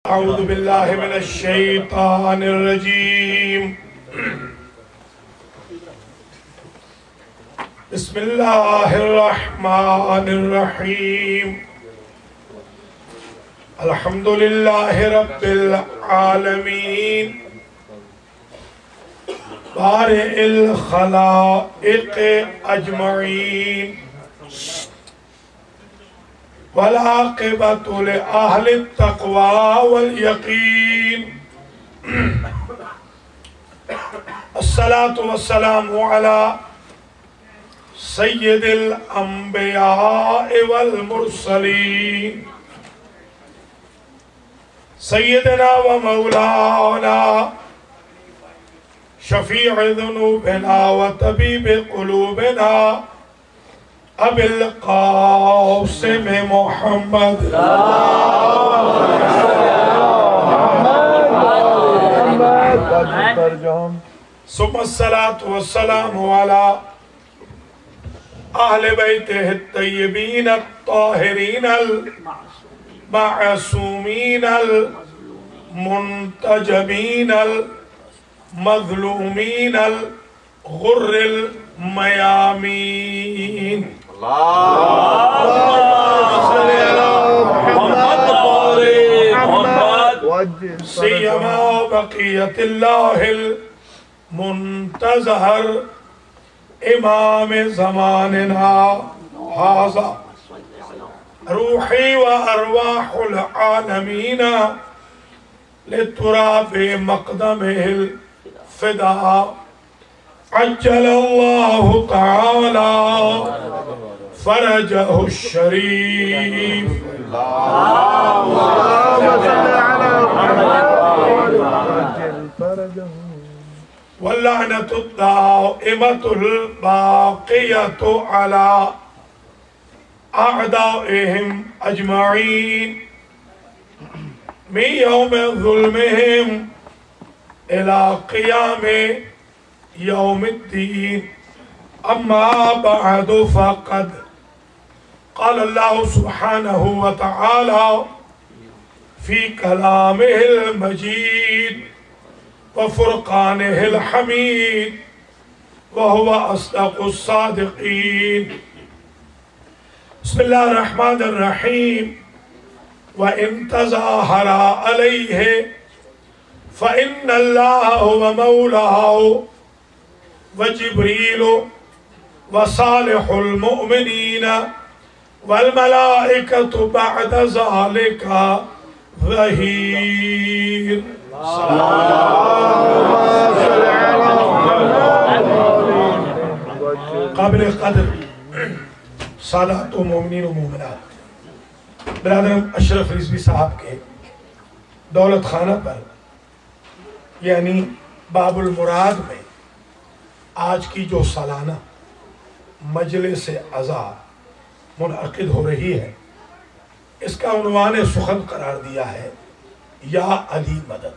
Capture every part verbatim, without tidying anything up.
اعوذ باللہ من الشیطان الرجیم بسم اللہ الرحمن الرحیم الحمدللہ رب العالمین بارئ الخلائق اجمعین والعاقبۃ لأہل التقوی والیقین الصلاة والسلام علی سید الانبیاء والمرسلین سیدنا و مولانا شفیع ذنوبنا و طبیب قلوبنا ابی القاسم محمد ثم الصلاة والسلام على اہل بیتہ الطیبین الطاہرین المعصومین المنتجبین المظلومین الغر المیامین سیما بقیت اللہ المنتظہر امام زماننا حاضا روحی و ارواح العالمین لتراب مقدمه الفداء عجل اللہ تعالی فرجہ الشریف واللعنة الدائمة الباقية على أعدائهم أجمعين من يوم ظلمهم إلى قيام يوم الدين أما بعد فقد قال الله سبحانه وتعالى في كلامه المجيد وفرقانه الحميد وهو أصدق الصادقين بسم الله الرحمن الرحيم وإن تظاهر عليه فإن الله هو مولاه وجبريل وصالح المؤمنين والملائكة بعد ذلك ظهير قابل قدر سادات و مومنین و مومنات برادرم اشرف رضوی صاحب کے دولت خانہ پر یعنی باب المراد میں آج کی جو سالانہ مجلس عزا منعقد ہو رہی ہے اس کا عنوان سخن قرار دیا ہے یا علی مدد.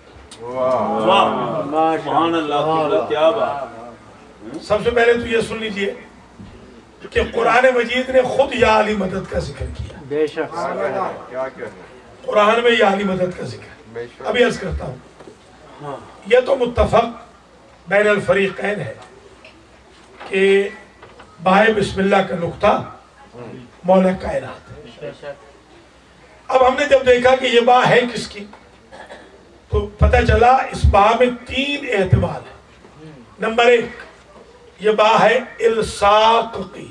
سبحان اللہ کیا بات. سب سے پہلے تو یہ سن لیجئے کہ قرآن مجید نے خود یا علی مدد کا ذکر کیا. بے شک قرآن میں یا علی مدد کا ذکر. ابھی عرض کرتا ہوں یہ تو متفق بین الفریقین ہے کہ بائے بسم اللہ کا نقطہ مولا کائنات ہے. اب ہم نے جب دیکھا کہ یہ با ہے کس کی تو پتہ چلا اس با میں تین احتمال ہیں. نمبر ایک یہ با ہے الساق کی.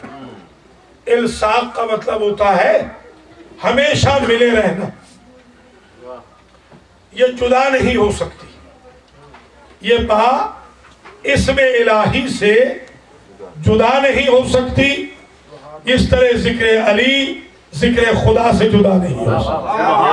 الساق کا مطلب ہوتا ہے ہمیشہ ملے رہنا. یہ جدا نہیں ہو سکتی. یہ با اسم الہی سے جدا نہیں ہو سکتی. اس طرح ذکر علی ذکر خدا سے جدا نہیں ہو سکتا.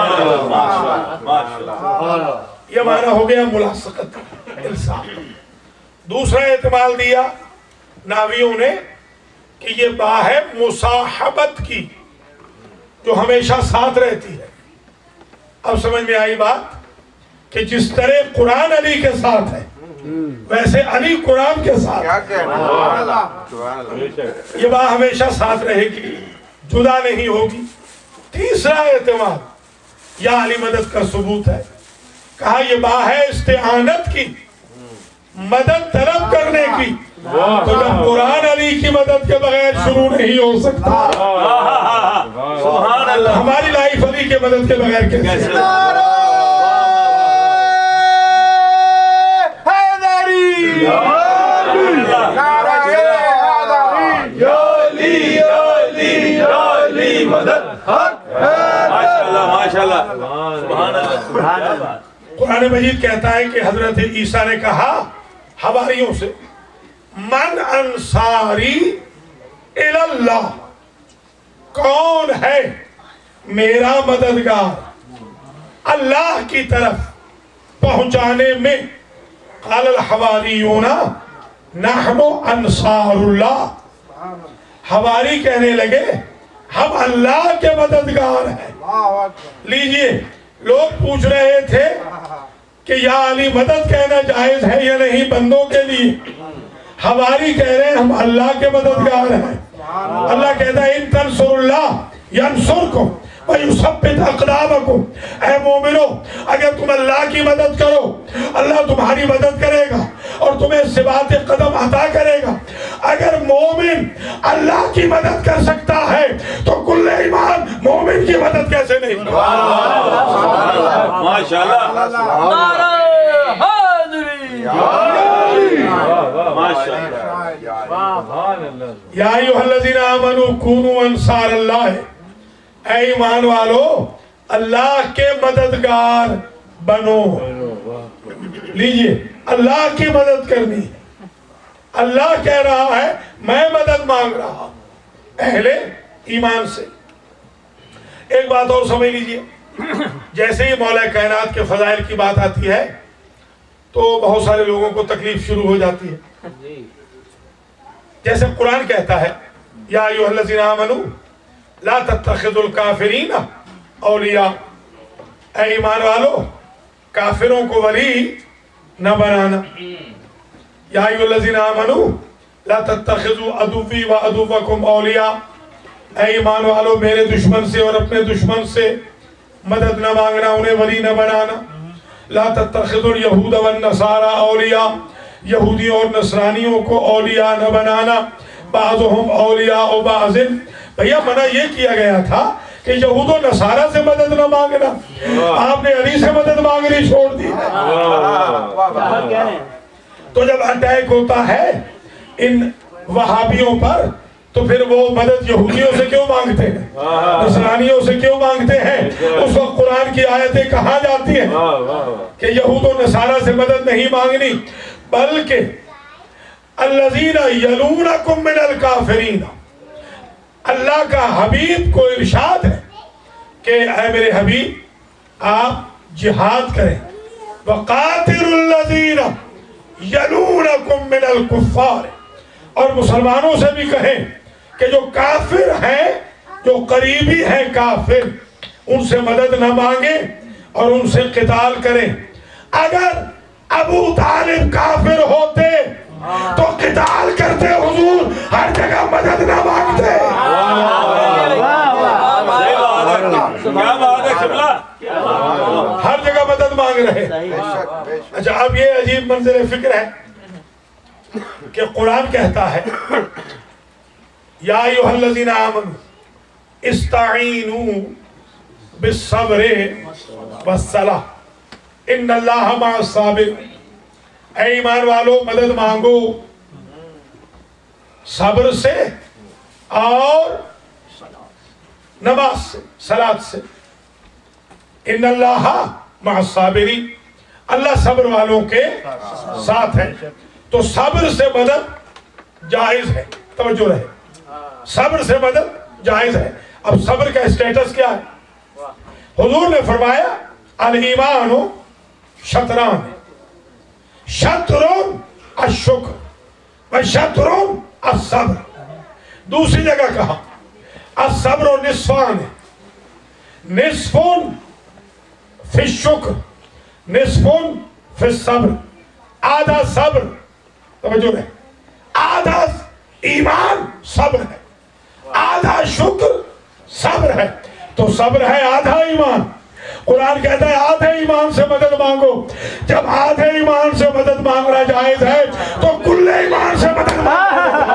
یہ معنی ہو گیا ملاصقت الساق. دوسرا احتمال دیا ناویوں نے کہ یہ با ہے مصاحبت کی جو ہمیشہ ساتھ رہتی ہے. اب سمجھ میں آئی بات کہ جس طرح قرآن علی کے ساتھ ہے ویسے علی قرآن کے ساتھ یہ با ہمیشہ ساتھ رہے گی, جدا نہیں ہوگی. تیسرا احتمال یا علی مدد کا ثبوت ہے. کہا یہ با ہے استعانت کی، مدد طلب کرنے کی. تو جب قرآن علی کی مدد کے بغیر شروع نہیں ہو سکتا، سبحان اللہ، ہماری لائف علی کے مدد کے بغیر کیسے؟ قرآن مجید کہتا ہے کہ حضرت عیسیٰ نے کہا حواریوں سے، من انصاری اللہ، کون ہے میرا مددگار اللہ کی طرف پہنچانے میں؟ قال الحواریون نحن انصار اللہ. حواری کہنے لگے ہم اللہ کے مددگار ہیں. لیجئے، لوگ پوچھ رہے تھے کہ یا علی مدد کہنا جائز ہے یا نہیں بندوں کے لیے. حواری کہہ رہے ہیں ہم اللہ کے مددگار ہیں. اللہ کہتا ہے ان تنصروا اللہ ینصرکم وَيُثَبِّتْ أَقْدَامَكُمْ. اے مومنو، اگر تم اللہ کی مدد کرو اللہ تمہاری مدد کرے گا اور تمہیں ثبات قدم عطا کرے گا. اگر مومن اللہ کی مدد کر سکتا ہے تو کل ایمان مومن کی مدد کیسے نہیں؟ ماشاءاللہ، یا ایھا الذین آمنوا کونوا انصار اللہ. اے ایمان والو اللہ کے مددگار بنو. لیجئے، اللہ کی مدد کرنی ہے. اللہ کہہ رہا ہے میں مدد مانگ رہا ہوں اہل ایمان سے. ایک بات اور سمجھ لیجئے، جیسے ہی مولا کائنات کے فضائل کی بات آتی ہے تو بہت سارے لوگوں کو تکلیف شروع ہو جاتی ہے. جیسے قرآن کہتا ہے یا ایھا الذین آمنوا لا تتخذوا الکافرین اولیاء. اے ایمان والو کافروں کو ولی نہ بنانا. یا ایھا الذین آمنوا لا تتخذوا عدوی وعدوکم اولیاء. اے ایمان والو میرے دشمن سے اور اپنے دشمن سے مدد نہ مانگنا، انہیں ولی نہ بنانا. لا تتخذوا الیہود والنصارى اولیاء. یہودیوں اور نصرانیوں کو اولیاء نہ بنانا. بعضهم اولیاء بعض. بھیا منع یہ کیا گیا تھا کہ یہود و نصارہ سے مدد نہ مانگنا، آپ نے علی سے مدد مانگنی چھوڑ دی. تو جب اٹیک ہوتا ہے ان وہابیوں پر تو پھر وہ مدد یہودیوں سے کیوں مانگتے ہیں، نصرانیوں سے کیوں مانگتے ہیں؟ اس وقت قرآن کی آیتیں کہاں جاتی ہیں کہ یہود و نصارہ سے مدد نہیں مانگنی، بلکہ الذین یلونکم من الکافرین. اللہ کا حبیب کو ارشاد ہے کہ اے میرے حبیب آپ جہاد کریں. وَقَاتِلُوا الَّذِينَ يَلُونَكُم مِّنَ الْكُفَّارِ. اور مسلمانوں سے بھی کہیں کہ جو کافر ہیں، جو قریبی ہیں کافر، ان سے مدد نہ مانگیں اور ان سے قتال کریں. اگر ابو طالب کافر ہوتے تو قتال کرتے، حضور ہر جگہ مدد نہ مانگتے. ہر جگہ مدد مانگ رہے. اچھا اب یہ عجیب منظر فکر ہے کہ قرآن کہتا ہے یا ایھا الذین آمنوا استعینوا بالصبر والصلاۃ ان اللہ مع الصابرین. اے ایمان والو مدد مانگو صبر سے اور نماز سے، صلاۃ سے. ان اللہ مع الصابرین، اللہ صبر والوں کے ساتھ ہے. تو صبر سے مدد جائز ہے. توجہ رہے، صبر سے مدد جائز ہے. اب صبر کا اسٹیٹس کیا ہے؟ حضور نے فرمایا الایمان شطران، شطرون الشکر و شطرون الصبر. دوسری جگہ کہا الصبر نصفان، نصفون فی الشکر نصفون فی الصبر. آدھا صبر، توجہ رہے، آدھا ایمان صبر ہے، آدھا شکر صبر ہے. تو صبر ہے آدھا ایمان قرآن کہتا ہے آدھے ایمان سے مدد مانگو. جب آدھے ایمان سے مدد مانگنا جائز ہے تو کل ایمان سے مدد مانگو.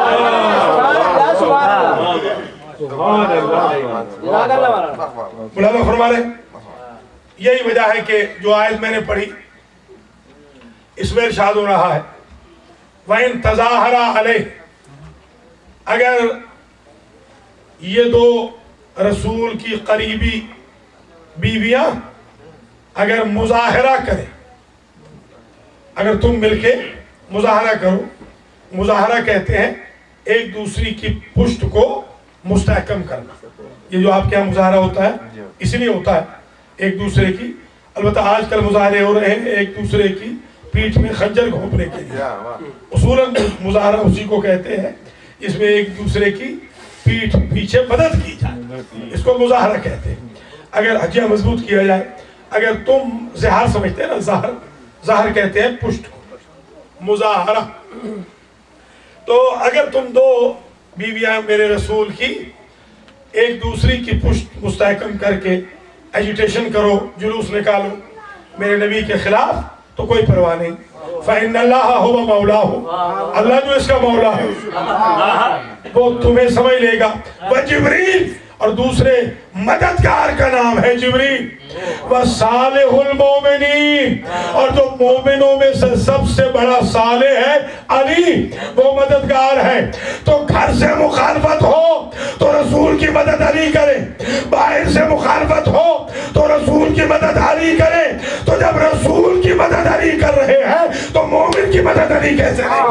مولانا فرما رہے یہی وجہ ہے کہ جو آیت میں نے پڑھی اس میں ارشاد ہو رہا ہے وَإِن تَظَاهَرَ عَلَيْهِ، اگر یہ دو رسول کی قریبی بیویاں اگر مظاہرہ کریں، اگر تم مل کے مظاہرہ کرو، مظاہرہ کہتے ہیں ایک دوسری کی پشت کو مستحکم کرنا. یہ جو آپ کے یہاں مظاہرہ ہوتا ہے اس لیے ہوتا ہے ایک دوسرے کی، البتہ آج کل مظاہرے ہو رہے ہیں ایک دوسرے کی پیٹھ میں خنجر گھونپنے کے لیے. اصولاً مظاہرہ اسی کو کہتے ہیں اس میں ایک دوسرے کی پیٹھ پیچھے مدد کی جائے، اس کو مظاہرہ کہتے ہیں. اگر حجیہ مضبوط کیا جائے، اگر تم زہار سمجھتے ہیں نا، زہر زہر کہتے ہیں پشت کو، مظاہرہ. تو اگر تم دو بیویاں میرے رسول کی ایک دوسری کی پشت مستحکم کر کے ایجیٹیشن کرو، جلوس نکالو میرے نبی کے خلاف، تو کوئی پرواہ نہیں. فَإِنَّ اللَّهَ هُوَ مَوْلَاهُ، اللہ جو اس کا مولا ہے وہ تمہیں سمجھ لے گا. وَجِبْرِيل، اور دوسرے مددگار کا نام ہے جبریل. وَصَالِحُ الْمُؤْمِنِينَ، اور جو مومنوں میں سے سب سے بڑا صالح ہے علی، وہ مددگار ہے. تو گھر سے مخالفت ہو تو رسول کی مدد علی کرے، باہر سے مخالفت ہو تو رسول کی مدد علی کرے. تو جب رسول کی مدد علی کر رہے ہیں تو مومن کی مدد علی کیسے کرے؟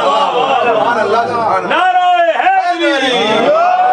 نعرہ حیدری،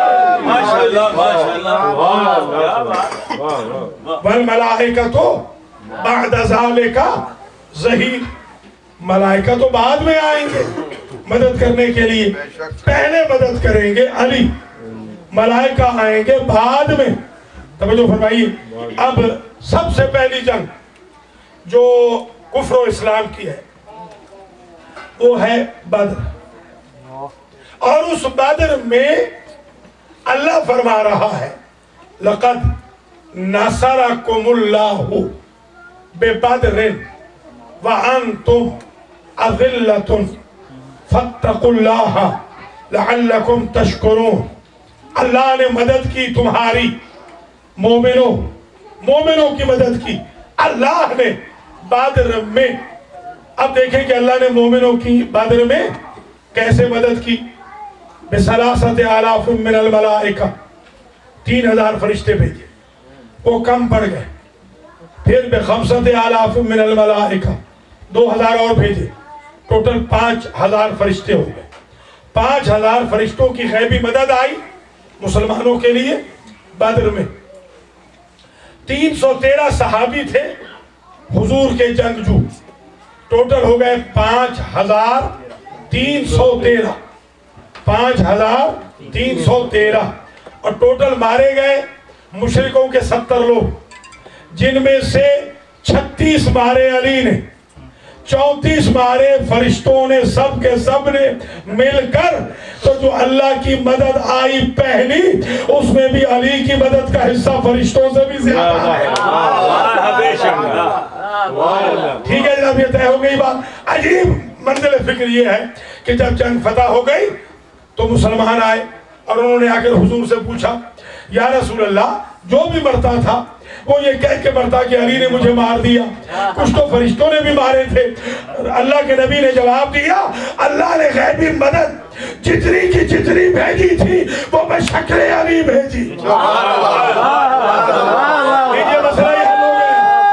والملائکۃ بعد ذالک ظہیر، ملائکہ تو بعد میں آئیں گے مدد کرنے کے لیے، پہلے مدد کریں گے علی، ملائکہ آئیں گے بعد میں. توجہ فرمائیے. اب سب سے پہلی جنگ جو کفر و اسلام کی ہے وہ ہے بدر، اور اس بدر میں اللہ فرما رہا ہے لَقَدْ نَصَرَكُمُ اللَّهُ بِبَدْرٍ وَأَنْتُمْ أَذِلَّةٌ فَاتَّقُوا اللَّهَ لَعَلَّكُمْ تَشْكُرُونَ. اللہ نے مدد کی تمہاری، مومنوں مومنوں کی مدد کی اللہ نے بدر میں. اب دیکھیں کہ اللہ نے مومنوں کی بدر میں کیسے مدد کی. بِثَلَاثَةِ آلَافٍ مِّنَ الْمَلَائِكَةِ، تین ہزار فرشتے بھیجے، وہ کم پڑ گئے. پھر بِخَمْسَةِ آلَافٍ مِّنَ الْمَلَائِكَةِ، دو ہزار اور بھیجے، ٹوٹل پانچ ہزار فرشتے ہو گئے. پانچ ہزار فرشتوں کی غیبی مدد آئی مسلمانوں کے لیے بدر میں. تین سو تیرہ صحابی تھے حضور کے جنگجو، ٹوٹل ہو گئے پانچ ہزار تین سو تیرہ پانچ ہزار تین سو تیرہ اور ٹوٹل مارے گئے مشرکوں کے ستر لوگ، جن میں سے چھتیس مارے علی نے، چونتیس مارے فرشتوں نے، سب کے سب نے مل کر. تو جو اللہ کی مدد آئی پہلی، اس میں بھی علی کی مدد کا حصہ فرشتوں سے بھی زیادہ ہے. ٹھیک ہے جناب، یہ طے ہو گئی بات. عجیب منزل فکر یہ ہے کہ جب جنگ فتح ہو گئی تو مسلمان آئے اور انہوں نے آ کر حضور سے پوچھا یا رسول اللہ، جو بھی مرتا تھا وہ یہ کہہ کے مرتا کہ علی نے مجھے مار دیا، کچھ تو فرشتوں نے بھی مارے تھے. اللہ کے نبی نے جواب دیا اللہ نے غیبی مدد جتنی کی جتنی بھیجی تھی وہ میں شکل علی بھیجی. یہ مسئلہ یہ حل ہو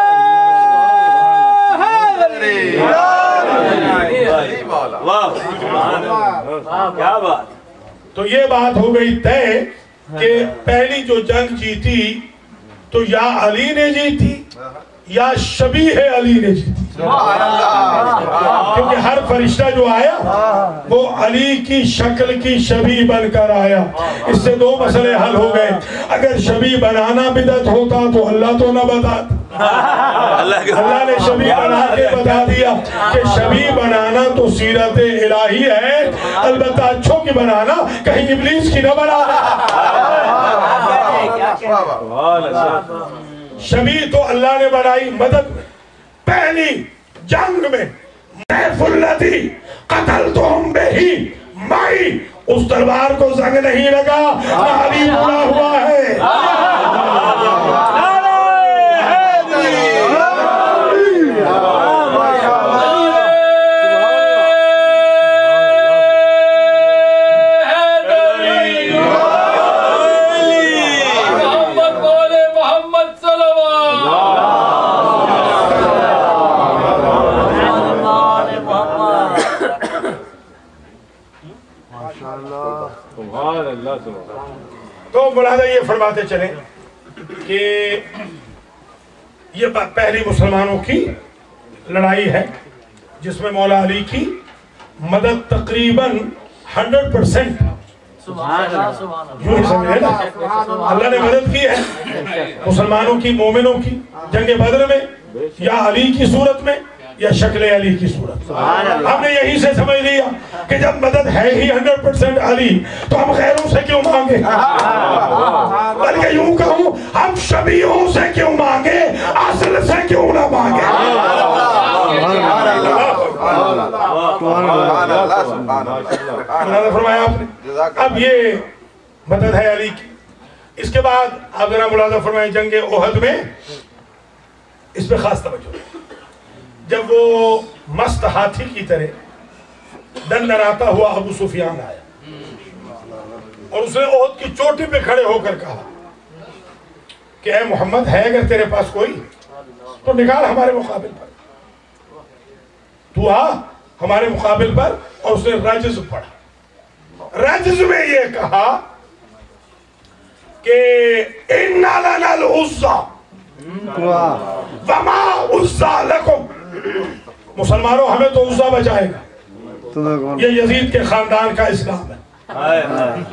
گیا. کیا بات. تو یہ بات ہو گئی طے کہ پہلی جو جنگ جیتی تو یا علی نے جیتی یا شبیہ علی نے جیتی، کیونکہ ہر فرشتہ جو آیا وہ علی کی شکل کی شبیہ بن کر آیا. اس سے دو مسئلے حل ہو گئے. اگر شبیہ بنانا بدعت ہوتا تو اللہ تو نہ بتاتا. اللہ نے شبیہ بنا کے بتا دیا کہ شبیہ بنانا تو سیرت الہی ہے، البتہ اچھوں کی بنانا کہیں ابلیس کی نہ بنا. شبی تو اللہ نے بنائی مدد میں، پہلی جنگ میں سیف الذی قتلتہم بہی مائی، اس تلوار کو زنگ نہیں لگا، علی بنا ہوا ہے۔ تو مولانا یہ فرماتے چلیں کہ یہ پہلی مسلمانوں کی لڑائی ہے جس میں مولا علی کی مدد تقریباً ہنڈریڈ پرسنٹ اللہ نے مدد کی ہے مسلمانوں کی، مومنوں کی جنگ بدر میں، یا علی کی صورت میں یا شکل علی کی صورت۔ ہم نے یہی سے سمجھ لیا کہ جب مدد ہے ہی ہنڈریڈ پرسنٹ علی تو ہم غیروں سے کیوں مانگے، بلکہ یوں کہوں ہم شبیہوں سے کیوں مانگے، اصل سے کیوں نہ مانگے۔ فرمایا آپ نے اب یہ مدد ہے علی کی۔ اس کے بعد آپ ذرا ملاحظہ فرمائیں جنگ احد میں اس پہ خاص توجہ، جب وہ مست ہاتھی کی طرح دندناتا ہوا ابو سفیان آیا اور اس نے احد کی چوٹی پہ کھڑے ہو کر کہا کہ اے محمد ہے اگر تیرے پاس کوئی تو نکال ہمارے مقابل پر، تو آ ہمارے مقابل پر۔ اور اس نے رجز پڑھا، رجز میں یہ کہا کہ اِنَّ لَنَا الْعُزَّى وَمَا عُزَّى لَكُمْ، مسلمانوں ہمیں تو عزا بچائے گا، یہ یزید کے خاندان کا اسلام ہے،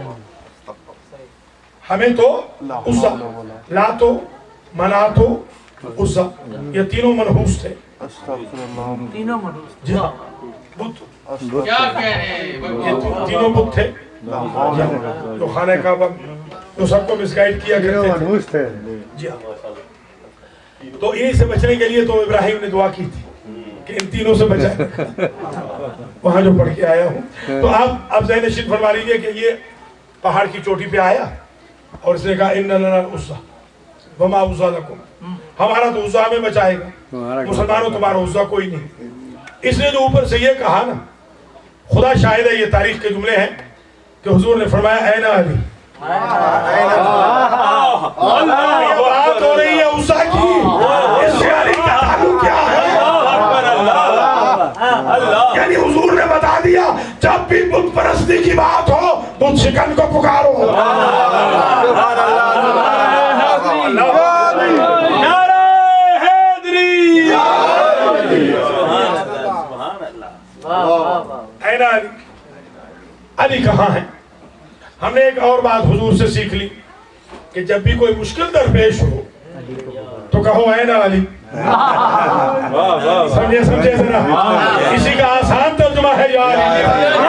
ہمیں تو عزا، لاتو مناتو عزا، یہ تینوں منحوس تھے، تینوں منحوس جی ہاں بت، کیا کہہ رہے ہیں یہ تینوں بت تھے جو خانہ کعبہ جو سب کو مسگائیڈ کیا کرتے تھے، جی ہاں۔ تو انہی سے بچنے کے لیے تو ابراہیم نے دعا کی تھی کہ ان تینوں سے بچائے، وہاں جو پڑھ کے آیا ہوں۔ تو آپ اب ذہن نشین فرما لیجئے کہ یہ پہاڑ کی چوٹی پہ آیا اور اس نے کہا اِنَّ لَنَا الْعُزَّى وَمَا عُزَّى لَكُمْ، ہمارا تو عزا ہمیں بچائے گا، مسلمانوں تمہارا عزا کوئی نہیں۔ اس نے جو اوپر سے یہ کہا نا، خدا شاہد ہے یہ تاریخ کے جملے ہیں کہ حضور نے فرمایا اے نا علی، بات ہو رہی ہے عزا کی، اس سے علی کا تعلق کیا ہے؟ یعنی حضور نے بتا دیا جب بھی بت پرستی کی بات ہو بت شکن کو پکارو۔ نعرہ حیدری، اے نا علی، علی کہاں ہے؟ ہم نے ایک اور بات حضور سے سیکھ لی کہ جب بھی کوئی مشکل درپیش ہو تو کہو اے نا علی، سمجھے سمجھے ذرا، اسی کا آسان ترجمہ ہے یا علی۔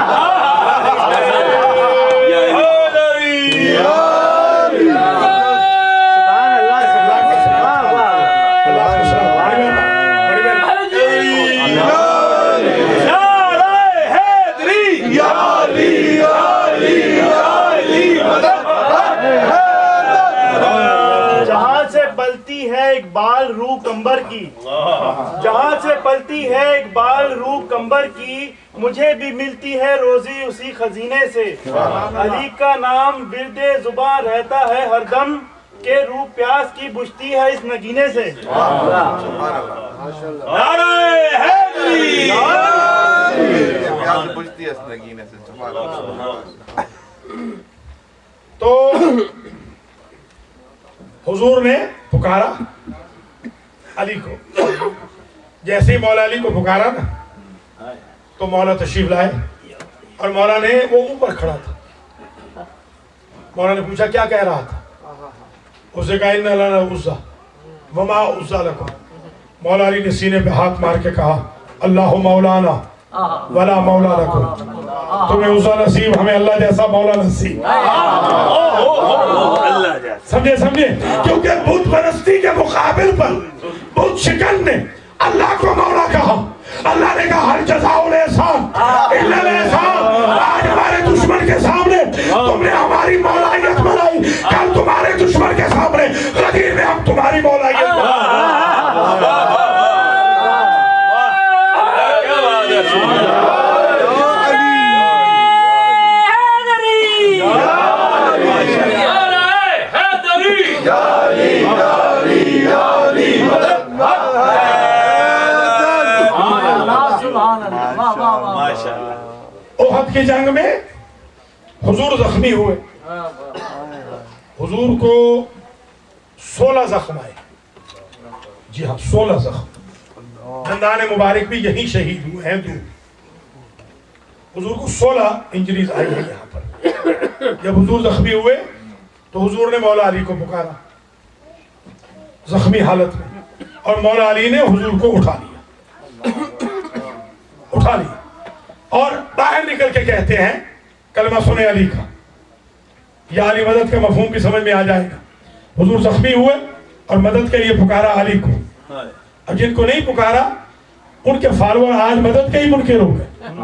اقبال روح کمبر کی، جہاں سے پلتی ہے اقبال روح کمبر کی، مجھے بھی ملتی ہے روزی اسی خزینے سے، علی کا نام ورد زباں رہتا ہے ہر دم، کہ روح پیاس کی بجھتی ہے اس نگینے سے۔ نعرہ حیدری، پیاس بجھتی ہے اس نگینے سے۔ تو حضور نے پکارا علی کو، جیسے ہی مولا علی کو پکارا نا تو مولا تشریف لائے، اور مولا نے وہ اوپر کھڑا تھا، مولا نے پوچھا کیا کہہ رہا تھا؟ اسے کہا اِنَّ لَنَا الْعُزَّى وَمَا عُزَّى لَكُمْ۔ مولا علی نے سینے پہ ہاتھ مار کے کہا اللہ مولانا ولا مولا لکم، تمہیں عزا نصیب، ہمیں اللہ جیسا مولا نصیب. سمجھے سمجھے کیونکہ بت پرستی کے مقابل پر بت شکن نے اللہ کو مولا کہا. اللہ نے کہا ہر جزاء الاحسان الا الاحسان. آج ہمارے دشمن کے سامنے تم نے ہماری مولائیت بنائی، کل تمہارے دشمن کے سامنے غدیر میں ہم تمہاری مولائیت بنائی. احد کی جنگ میں حضور زخمی ہوئے. حضور کو سولہ زخم آئے. جی ہاں سولہ زخم. دندان مبارک بھی یہی شہید ہوئے ہیں. دو حضور کو سولہ انجریز آئی ہیں یہاں پر. جب حضور زخمی ہوئے تو حضور نے مولا علی کو پکارا زخمی حالت میں، اور مولا علی نے حضور کو اٹھا لیا اٹھا لیا اور باہر نکل کے کہتے ہیں کلمہ سنے علی کا. یا علی مدد کا مفہوم بھی سمجھ میں آ جائے گا. حضور زخمی ہوئے اور مدد کے لیے پکارا علی کو. اب جن کو نہیں پکارا ان کے فالوور آج مدد کے ہی منکر ہو گئے.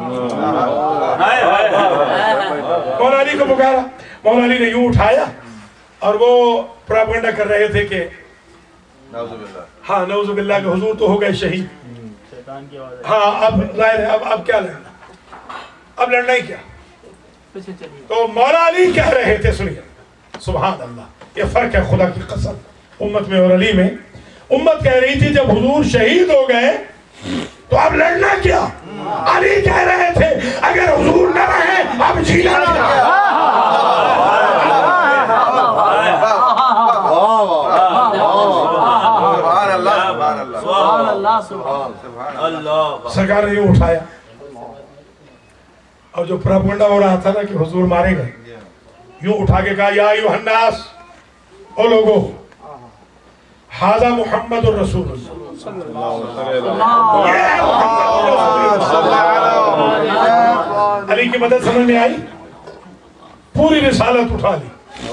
مولا علی کو پکارا، مولا علی نے یوں اٹھایا اور وہ پراپگنڈا کر رہے تھے کہ ہاں نعوذ باللہ کہ حضور تو ہو گئے شہید. ہاں اب ظاہر ہے اب اب کیا لڑنا، اب لڑنا ہی کیا. تو مولا علی کہہ رہے تھے، سنیے سبحان اللہ، یہ فرق ہے خدا کی قسم امت میں اور علی میں. امت کہہ رہی تھی جب حضور شہید ہو گئے تو اب لڑنا کیا. علی کہہ رہے تھے اگر حضور نہ رہے اب جینا کیا. سرکار نے یوں اٹھایا اور جو پراپگنڈا ہو رہا تھا نا کہ حضور مارے گئے، یوں اٹھا کے کہا یا ایھا الناس، او لوگو، ھذا محمد الرسول اللہ. علی کی مدد سمجھ میں آئی، پوری رسالت اٹھا لی.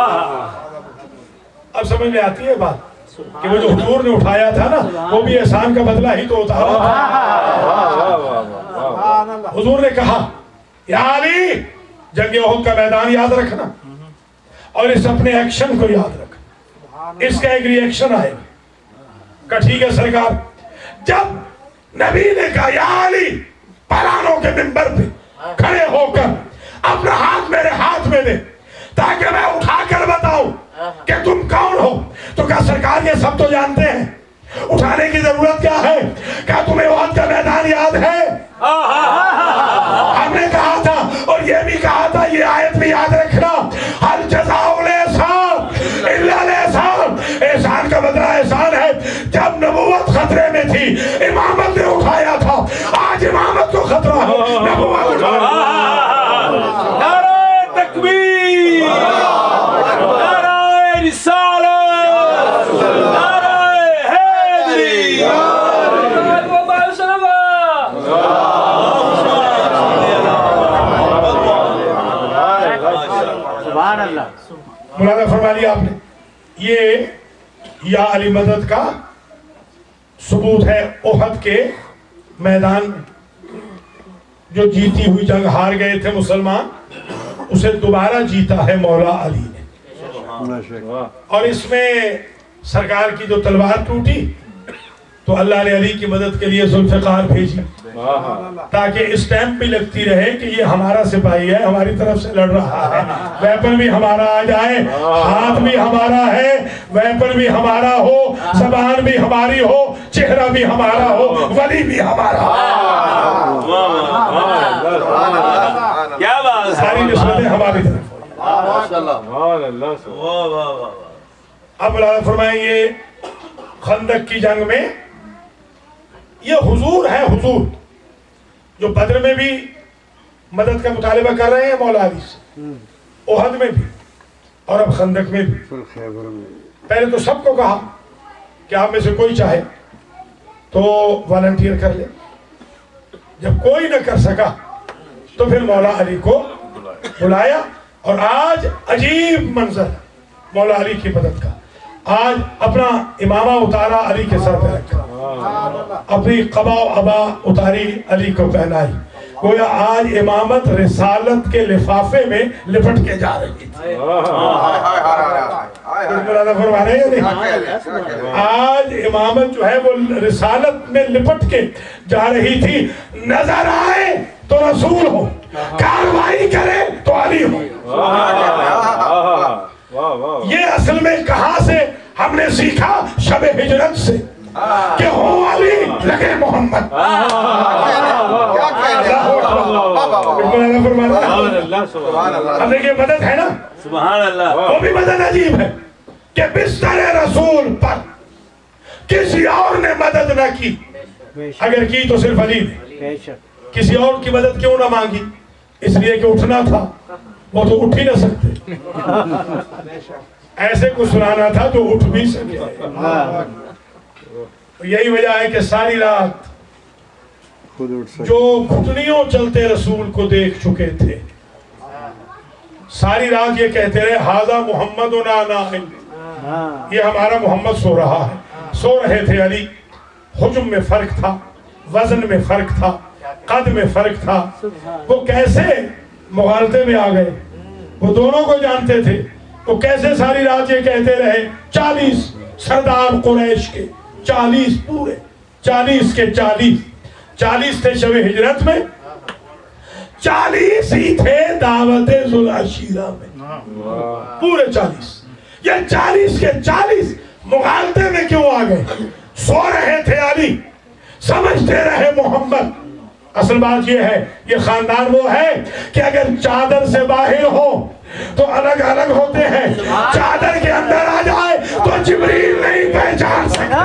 اب سمجھ میں آتی ہے بات کہ وہ جو حضور نے اٹھایا تھا نا وہ بھی احسان کا بدلہ ہی تو اتارا تھا. حضور نے کہا یا علی جنگ احد کا میدان یاد رکھنا اور اس اپنے ایکشن کو یاد رکھ. اس کا ایک ری ایکشن آئے گا. کہا ٹھیک ہے سرکار. جب نبی نے کہا یا علی پرانوں کے منبر پہ کھڑے ہو کر اپنا ہاتھ میرے ہاتھ میں دے تاکہ میں اٹھا کر بتاؤں کہ تم کون ہو، تو کہا سرکار یہ سب تو جانتے ہیں، اٹھانے کی ضرورت کیا ہے. کیا تمہیں احد کا میدان یاد ہے؟ ہم نے کہا تھا اور یہ بھی کہا تھا، یہ آیت بھی یاد رکھنا، ہر جزاء الاحسان الا الاحسان. احسان کا بدلہ احسان ہے. جب نبوت خطرے میں تھی امامت نے اٹھایا تھا، آج امامت کو خطرہ ہے نبوت اٹھایا. نعرہ تکبیر، نعرہ رسالت، نعرہ حیدری. مولانا فرما لیا آپ نے. یہ یا علی مدد کا ثبوت ہے. احد کے میدان میں جو جیتی ہوئی جنگ ہار گئے تھے مسلمان، اسے دوبارہ جیتا ہے مولا علی نے. اور اس میں سرکار کی جو تلوار ٹوٹی تو اللہ نے علی کی مدد کے لیے ذوالفقار بھیجی تاکہ اسٹیمپ بھی لگتی رہے کہ یہ ہمارا سپاہی ہے، ہماری طرف سے لڑ رہا ہے. ویپن بھی ہمارا آ جائے، ہاتھ بھی ہمارا ہے، ویپن بھی ہمارا ہو، زبان بھی ہماری ہو، چہرہ بھی ہمارا ہو، ولی بھی ہمارا. کیا بات، ساری نسبتیں ہماری طرف. اب مولانا فرمائیں یہ خندق کی جنگ میں یہ حضور ہے، حضور جو بدر میں بھی مدد کا مطالبہ کر رہے ہیں مولا علی سے، احد میں بھی اور اب خندق میں بھی. پہلے تو سب کو کہا کہ آپ میں سے کوئی چاہے تو والنٹیئر کر لے. جب کوئی نہ کر سکا تو پھر مولا علی کو بلایا، اور آج عجیب منظر مولا علی کی مدد کا، آج اپنا امامہ اتارا علی کے سر پہ رکھا، اپنی قبا و عبا اتاری علی کو پہنائی، گویا آج امامت رسالت کے لفافے میں لپٹ کے جا رہی تھی۔ آج امامت جو ہے وہ رسالت میں لپٹ کے جا رہی تھی، نظر آئے تو رسول ہو، کاروائی کرے تو علی ہو۔ یہ اصل میں کہاں سے ہم نے سیکھا؟ شب ہجرت سے، کہ ہو علی لگے محمد۔ اب دیکھئے مدد ہے نا، سبحان اللہ، وہ بھی مدد عجیب ہے کہ بستر رسول پر کسی اور نے مدد نہ کی، اگر کی تو صرف علی نے۔ کسی اور کی مدد کیوں نہ مانگی؟ اس لیے کہ اٹھنا تھا، وہ تو اٹھ ہی نہ سکتے، ایسے کو سنانا تھا جو اٹھ بھی سکے۔ یہی وجہ ہے کہ ساری رات جو گھٹنیوں چلتے رسول کو دیکھ چکے تھے، ساری رات یہ کہتے رہے ھذا محمدنا نائم، یہ ہمارا محمد سو رہا ہے۔ سو رہے تھے علی، حجم میں فرق تھا، وزن میں فرق تھا، قد میں فرق تھا، وہ کیسے مغالطے میں آ گئے، وہ دونوں کو جانتے تھے، وہ کیسے ساری رات یہ کہتے رہے۔ چالیس سردار قریش کے، چالیس پورے، چالیس کے چالیس، چالیس تھے شب ہجرت میں، چالیس ہی تھے دعوت ذوالعشیرہ میں، پورے چالیس۔ یہ چالیس کے چالیس مغالطے میں کیوں آ گئے؟ سو رہے تھے علی، سمجھتے رہے محمد۔ اصل بات یہ ہے، یہ خاندان وہ ہے کہ اگر چادر سے باہر ہو تو الگ الگ ہوتے ہیں، چادر کے اندر آ جائے تو جبریل نہیں پہچان سکتے۔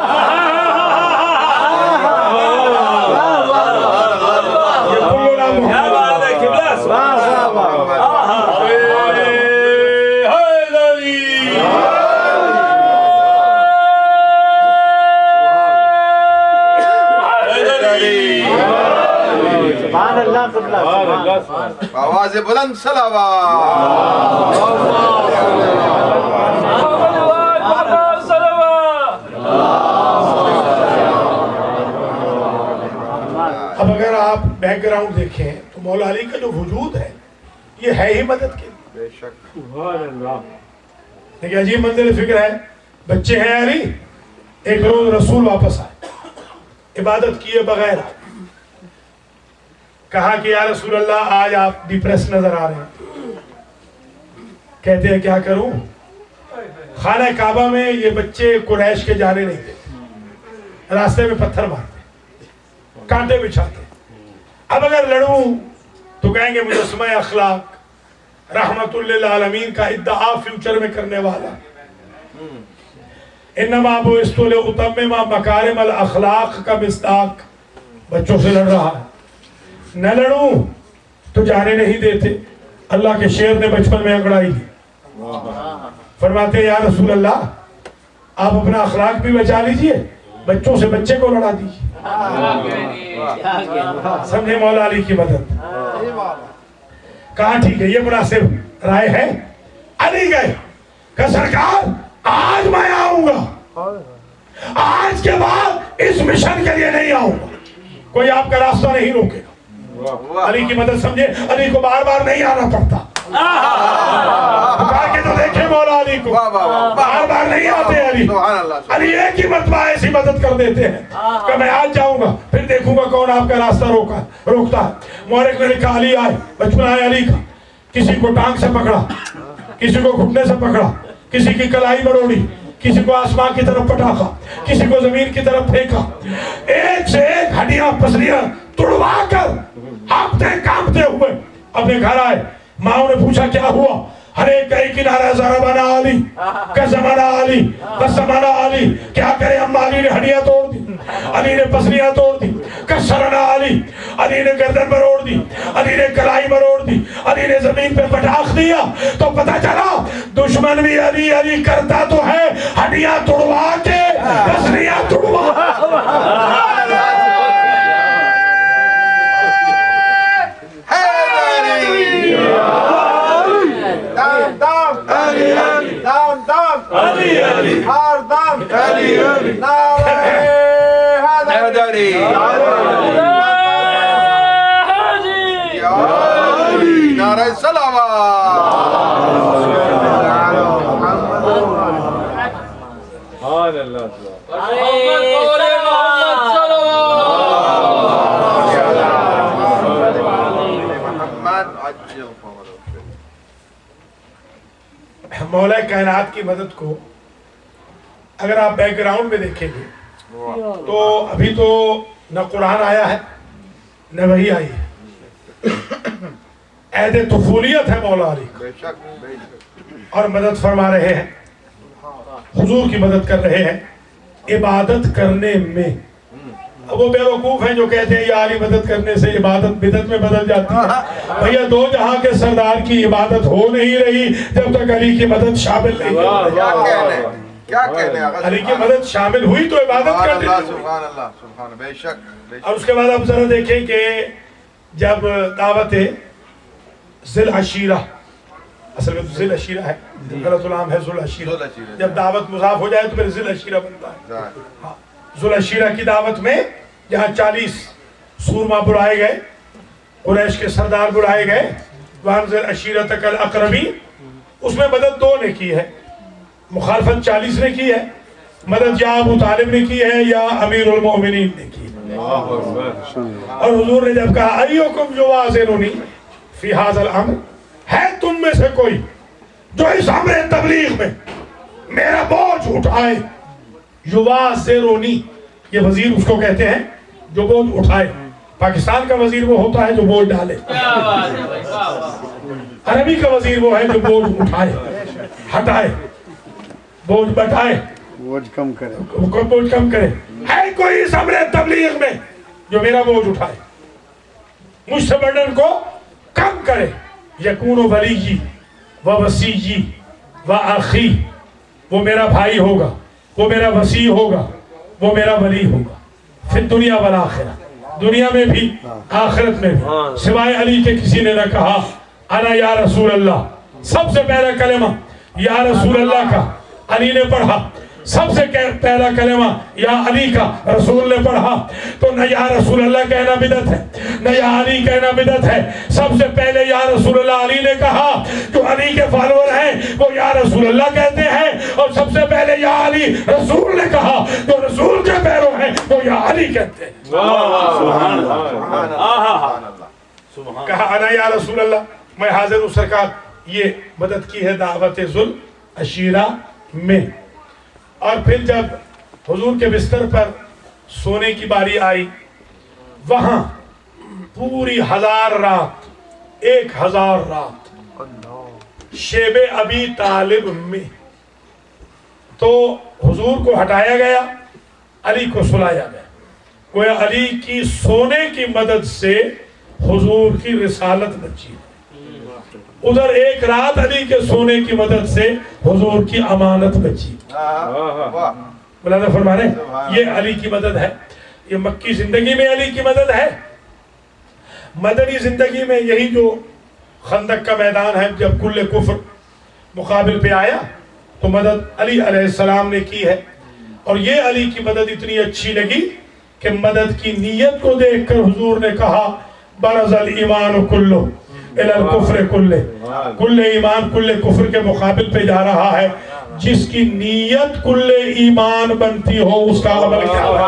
آواز بلند صلوات۔ اب اگر آپ بیک گراؤنڈ دیکھیں تو مولا علی کا جو وجود ہے یہ ہے ہی مدد کے لیے۔ بے شک لیکن عجیب منظر فکر ہے، بچے ہیں علی، ایک روز رسول واپس آئے عبادت کیے بغیر، کہا کہ یا رسول اللہ آج آپ ڈپریس نظر آ رہے ہیں۔ کہتے ہیں کیا کروں؟ خانہ کعبہ میں یہ بچے قریش کے جانے نہیں دیتے، راستے میں پتھر مارتے، کانٹے بچھاتے، اب اگر لڑوں تو کہیں گے مجسمہ اخلاق رحمت للعالمین کا ادعا فیوچر میں کرنے والا، انما بعثت لاتمم مکارم الاخلاق کا مصداق بچوں سے لڑ رہا ہے۔ نہ لڑوں تو جانے نہیں دیتے۔ اللہ کے شیر نے بچپن میں انگڑائی دی، فرماتے ہیں یا رسول اللہ آپ اپنا اخلاق بھی بچا لیجئے، بچوں سے بچے کو لڑا دیجئے۔ سمجھے مولا علی کی مدد؟ کہا ٹھیک ہے یہ مناسب رائے ہے۔ علی گئے کہ سرکار آج میں آؤں گا، آج کے بعد اس مشن کے لیے نہیں آؤں گا، کوئی آپ کا راستہ نہیں روکے گا۔ علی کی مدد سمجھے، علی کو بار بار نہیں آنا پڑتا، بکا کے تو دیکھیں مولا علی کو، بار بار نہیں آتے علی، علی ایک ہی مرتبہ ایسی مدد کر دیتے ہیں کہ میں آج جاؤں گا پھر دیکھوں گا کون آپ کا راستہ روکا روکتا ہے۔ مورخ نے لکھا علی آئے، بچپن آئے علی کا، کسی کو ٹانگ سے پکڑا، کسی کو گھٹنے سے پکڑا، کسی کی کلائی مروڑی، کسی کو آسمان کی طرف پٹاخا، کسی کو زمین کی طرف پھینکا، ایک سے ایک ہڈیاں پسلیاں توڑوا کر ہانپتے کانپتے ہوئے اپنے گھر آئے۔ ماں نے پوچھا کیا ہوا؟ ہر ایک کئی کنارہ ضربنا علی قسمنا علی قسمنا علی، کیا کرے ہم؟ علی نے ہڈیاں توڑ دی، علی نے پسلیاں توڑ دی، کسرنا علی، علی نے گردن مروڑ دی، علی نے کلائی مروڑ دی، علی نے زمین پہ پٹاخ دیا۔ تو پتہ چلا دشمن بھی علی علی کرتا تو ہے، ہڈیاں توڑوا کے پسلیاں توڑوا۔ حیدری یا علی نعرہ صلوات سبحان اللہ مولا کائنات کی مدد کو اگر آپ بیک گراؤنڈ میں دیکھیں گے تو ابھی تو نہ قرآن آیا ہے نہ وحی آئی ہے، عہد طفولیت ہے مولا علی اور مدد فرما رہے ہیں، حضور کی مدد کر رہے ہیں عبادت کرنے میں۔ وہ بے وقوف ہیں جو کہتے ہیں یا علی مدد کرنے سے عبادت بدعت میں بدل جاتی ہے۔ بھیا دو جہاں کے سردار کی عبادت ہو نہیں رہی جب تک علی کی مدد شامل نہیں ہے۔ کیا کہنے کیا کہنے علی کی مدد شامل ہوئی تو عبادت کر دی۔ سبحان اللہ سبحان بے شک اور اس کے بعد آپ ذرا دیکھیں کہ جب دعوت ذی العشیرہ، اصل میں تو ذی العشیرہ ہے، غلط العام ہے ذو العشیرہ، جب دعوت مضاف ہو جائے تو پھر ذی العشیرہ بنتا ہے۔ ذو العشیرہ کی دعوت میں جہاں چالیس سورما بلائے گئے، قریش کے سردار بلائے گئے، وَأَنذِرْ عَشِيرَتَكَ الْأَقْرَبِينَ، اس میں مدد دو نے کی ہے، مخالفت چالیس نے کی ہے، مدد یا ابو طالب نے کی ہے یا امیر المؤمنین نے کی ہے۔ اور حضور نے جب کہا ایوکم یوازننی فی ھذا الامر، ہے تم میں سے کوئی جو اس امر تبلیغ میں میرا بوجھ اٹھائے، یوازننی یہ وزیر اس کو کہتے ہیں جو بوجھ اٹھائے، پاکستان کا وزیر وہ ہوتا ہے جو بوجھ ڈالے، عربی کا وزیر وہ ہے جو بوجھ اٹھائے، ہٹائے، بوجھ بٹھائے، بوجھ کم کرے، بوجھ کم کرے۔ ہے کوئی اس امر تبلیغ میں جو میرا بوجھ اٹھائے، مجھ سے برڈن کو کم کرے، یکون ولی و وسیع و اخی، وہ میرا بھائی ہوگا، وہ میرا وسیع ہوگا، وہ میرا ولی ہوگا، پھر دنیا والآخرہ، دنیا میں بھی آخرت میں بھی۔ سوائے علی کے کسی نے نہ کہا انا یا رسول اللہ، سب سے پہلا کلمہ یا رسول اللہ کا علی نے پڑھا، سب سے پہلا کلمہ یا علی کا رسول نے پڑھا، تو نہ یا رسول اللہ کہنا بدعت ہے نہ یا علی کہنا بدعت ہے، سب سے پہلے یا رسول اللہ علی نے کہا، جو علی کے فالوور ہیں وہ یا رسول اللہ کہتے ہیں، اور سب سے پہلے یا علی رسول نے کہا، جو رسول کے پیرو ہیں وہ یا علی کہتے ہیں۔ کہا انا یا رسول اللہ، میں حاضر ہوں سرکار، یہ مدد کی ہے دعوت ذو العشیرہ میں۔ اور پھر جب حضور کے بستر پر سونے کی باری آئی، وہاں پوری ہزار رات، ایک ہزار رات شیب ابی طالب میں تو حضور کو ہٹایا گیا، علی کو سلایا گیا، گویا علی کی سونے کی مدد سے حضور کی رسالت بچی، ادھر ایک رات علی کے سونے کی مدد سے حضور کی امانت بچی۔ مولانا فرما رہے ہیں یہ علی کی مدد ہے، یہ مکی زندگی میں علی کی مدد ہے، مدنی زندگی میں یہی جو خندق کا میدان ہے، جب کل کفر مقابل پہ آیا تو مدد علی علیہ السلام نے کی ہے، اور یہ علی کی مدد اتنی اچھی لگی کہ مدد کی نیت کو دیکھ کر حضور نے کہا برز الایمان کلو الی الکفر کلے، کل ایمان کل کفر کے مقابل پہ جا رہا ہے، جس کی نیت کل ایمان بنتی ہو اس کا عمل کیا ہے؟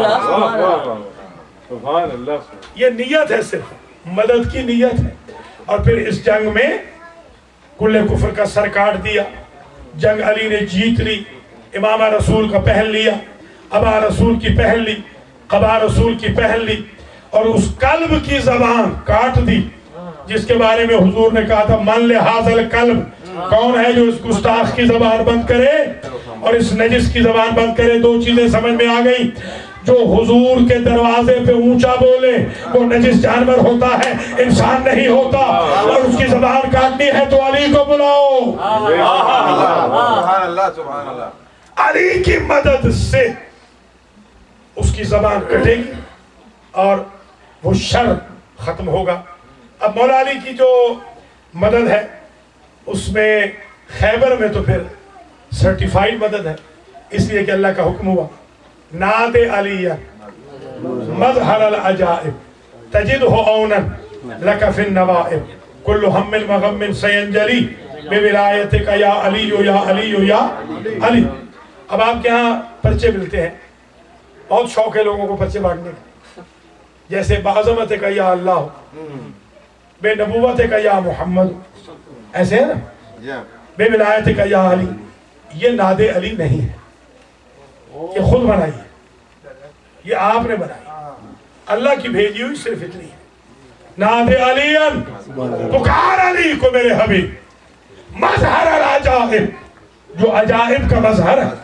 یہ نیت ہے، صرف مدد کی نیت ہے۔ اور پھر اس جنگ میں کل کفر کا سر کاٹ دیا، جنگ علی نے جیت لی، امام رسول کا پہن لیا، ابا رسول کی پہن لی، قبا رسول کی پہن لی، اور اس قلب کی زبان کاٹ دی جس کے بارے میں حضور نے کہا تھا من لحاظ القلب، کون ہے جو اس گستاخ کی زبان بند کرے اور اس نجس کی زبان بند کرے؟ دو چیزیں سمجھ میں آ گئی، جو حضور کے دروازے پہ اونچا بولے وہ نجس جانور ہوتا ہے، انسان نہیں ہوتا، اور اس کی زبان کاٹنی ہے تو علی کو بلاؤ۔ سبحان اللہ سبحان اللہ، علی کی مدد سے اس کی زبان کٹے گی اور وہ شر ختم ہوگا۔ اب مولا علی کی جو مدد ہے اس میں خیبر میں تو پھر سرٹیفائیڈ مدد ہے، اس لیے کہ اللہ کا حکم ہوا ناد علیہ मज़हर अल-अजाइब तजिदहु औनन लका फिन नवाइब कुल्लु हम्मिन व गम्मिन सयंजली बिविलायतिका या अली या अली या अली। अब आपके यहाँ पर्चे मिलते हैं, बहुत शौक है लोगों को पर्चे बांटने का, जैसे बाज़मत का या अल्लाह, बेनबुवत का या मोहम्मद, ऐसे है ना, बेविलायत का या अली। ये नादे अली नहीं है, ये खुद बनाई है, ये आपने बनाई, अल्लाह की भेजी हुई सिर्फ इतनी है। नादे अलीयन, पुकार अली को मेरे हबीब, मज़हर अल-अजाइब, जो अजाइब का मज़हर है,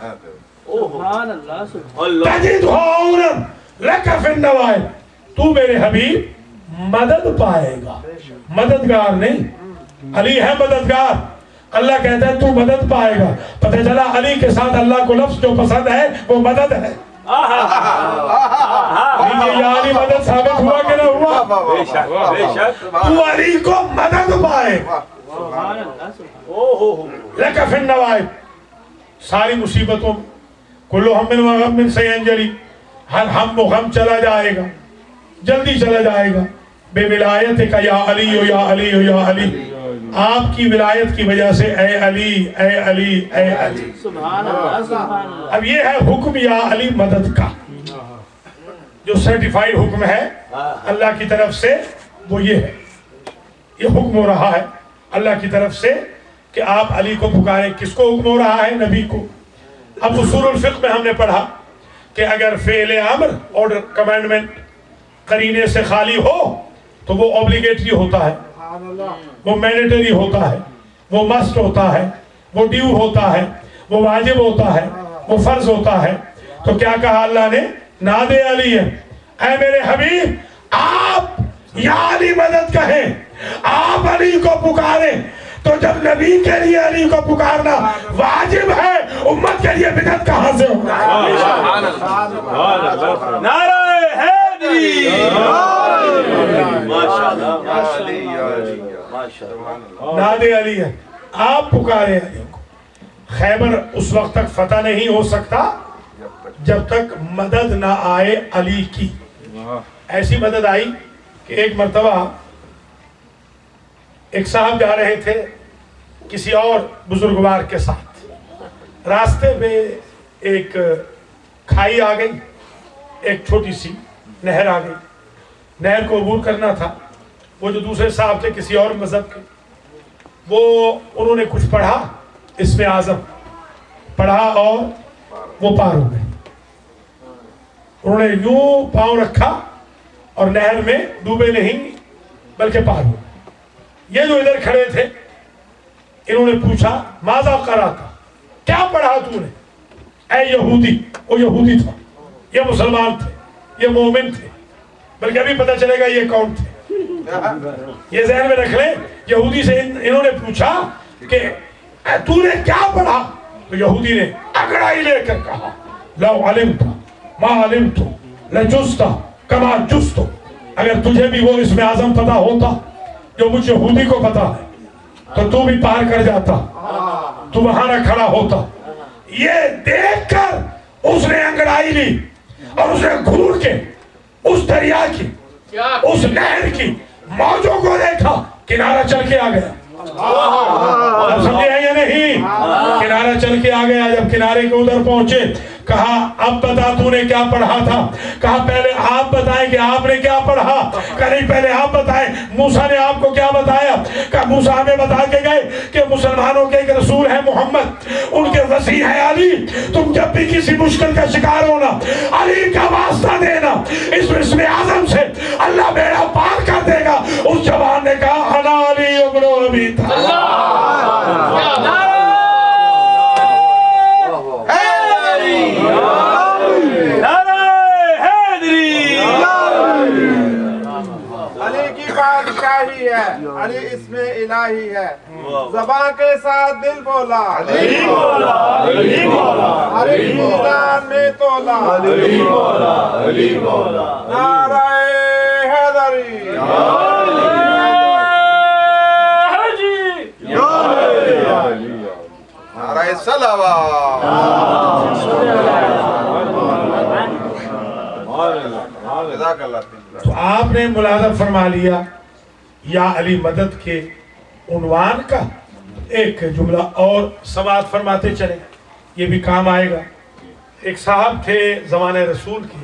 तजिदहु औनन लका फिन नवाइब, तू मेरे हबीब मदद पाएगा, मददगार नहीं, अली है मददगार। अल्लाह कहता है तू मदद पाएगा, पता चला अली के साथ अल्लाह को लफ्ज़ जो पसंद है वो मदद है। ये अली मदद साबित हुआ कि ना हुआ? बेशक बेशक। तू अली को मदद पाएगा। लका फिन नवाइब, सारी मुसीबतों, कुल्लु हम्मिन व गम्मिन सयंजली, हर हम व गम चला जाएगा, जल्दी चला जाएगा। बेविलायत का या अली या अली या अली, आपकी विलायत की वजह से ए अली ए अली ए अली। अब ये है हुक्म या अली मदद का, जो सर्टिफाइड हुक्म है अल्लाह की तरफ से, वो ये है, ये हुक्म हो रहा है अल्लाह की तरफ से कि आप अली को पुकारें। किसको हुक्म हो रहा है? नबी को। अब उसूलुल फिक्र में हमने पढ़ा कि अगर फेल अमर ऑर्डर कमांडमेंट करीने से खाली हो तो वो ऑब्लिगेटरी होता है, वो मैंडेटरी होता है, वो मस्ट होता है, वो ड्यू होता है, वो वाजिब होता है, वो फर्ज होता है। तो क्या कहा अल्लाह ने? नादे अली है, ऐ मेरे हबीब आप या अली मदद कहें, आप अली को पुकारें। तो जब नबी के लिए अली को पुकारना वाजिब है, उम्मत के लिए बिदअत कहां से होगा? नारे हैदरी, नादे अली है, आप पुकारे अली को। खैबर उस वक्त तक फतह नहीं हो सकता जब तक मदद ना आए अली की। ऐसी मदद आई कि एक मर्तबा एक साहब जा रहे थे किसी और बुजुर्गवार के साथ, रास्ते में एक खाई आ गई, एक छोटी सी नहर आ गई, नहर को अबूर करना था। वो जो दूसरे साहब थे किसी और मजहब के, वो उन्होंने कुछ पढ़ा, इसमें आजम पढ़ा और वो पार हो गए। उन्होंने यूं पांव रखा और नहर में डूबे नहीं बल्कि पार हो गए। ये जो इधर खड़े थे इन्होंने पूछा माजा करा था, क्या पढ़ा तूने? ऐ यहूदी, वो यहूदी था, ये मुसलमान थे, ये मोमिन थे, बल्कि अभी पता चलेगा ये कौन थे। ये ज़हन में रख ले, यहूदी से इन, इन्होंने पूछा कि तूने क्या पढ़ा? तो यहूदी ने अगड़ाई लेकर कहा लौ अलिमता मा अलिमतु लजुस्ता कमा जुस्तु, अगर तुझे भी वो इसमें आजम पता होता जो मुझ यहूदी को पता है तो तू भी पार कर जाता, तू वहां न खड़ा होता। ये देखकर उसने अंगड़ाई ली और उसने घूर के उस दरिया की, उस नहर की मौजों को देखा, किनारा चल के आ गया। अब समझे हैं या नहीं? किनारा चल के आ गया। जब किनारे के उधर पहुंचे, कहा अब बता तूने क्या पढ़ा था? कहा पहले आप बताएं कि आपने क्या पढ़ा। कहा नहीं, पहले आप बताएं मूसा ने आपको क्या बताया। कहा मूसा हमें बता के गए कि मुसलमानों के एक रसूल है मोहम्मद, उनके वसी है अली, तुम जब भी किसी मुश्किल का शिकार होना अली का वास्ता देना, इस इसमें आजम से अल्लाह बेड़ा पार कर देगा। उस जवान ने कहा अना अली इब्न अबी बादशाही है, अली इसमें इलाही है, ज़बान के साथ दिल बोला अली बोला अली बोला, अरे मीज़ान में तोला अली बोला अली बोला, नारे हैदरी नारे सलावत। جزاک اللہ تو آپ نے ملاحظہ فرما لیا یا علی مدد کے عنوان کا ایک جملہ اور سماعت فرماتے چلے، یہ بھی کام آئے گا۔ ایک صاحب تھے زمانے رسول کے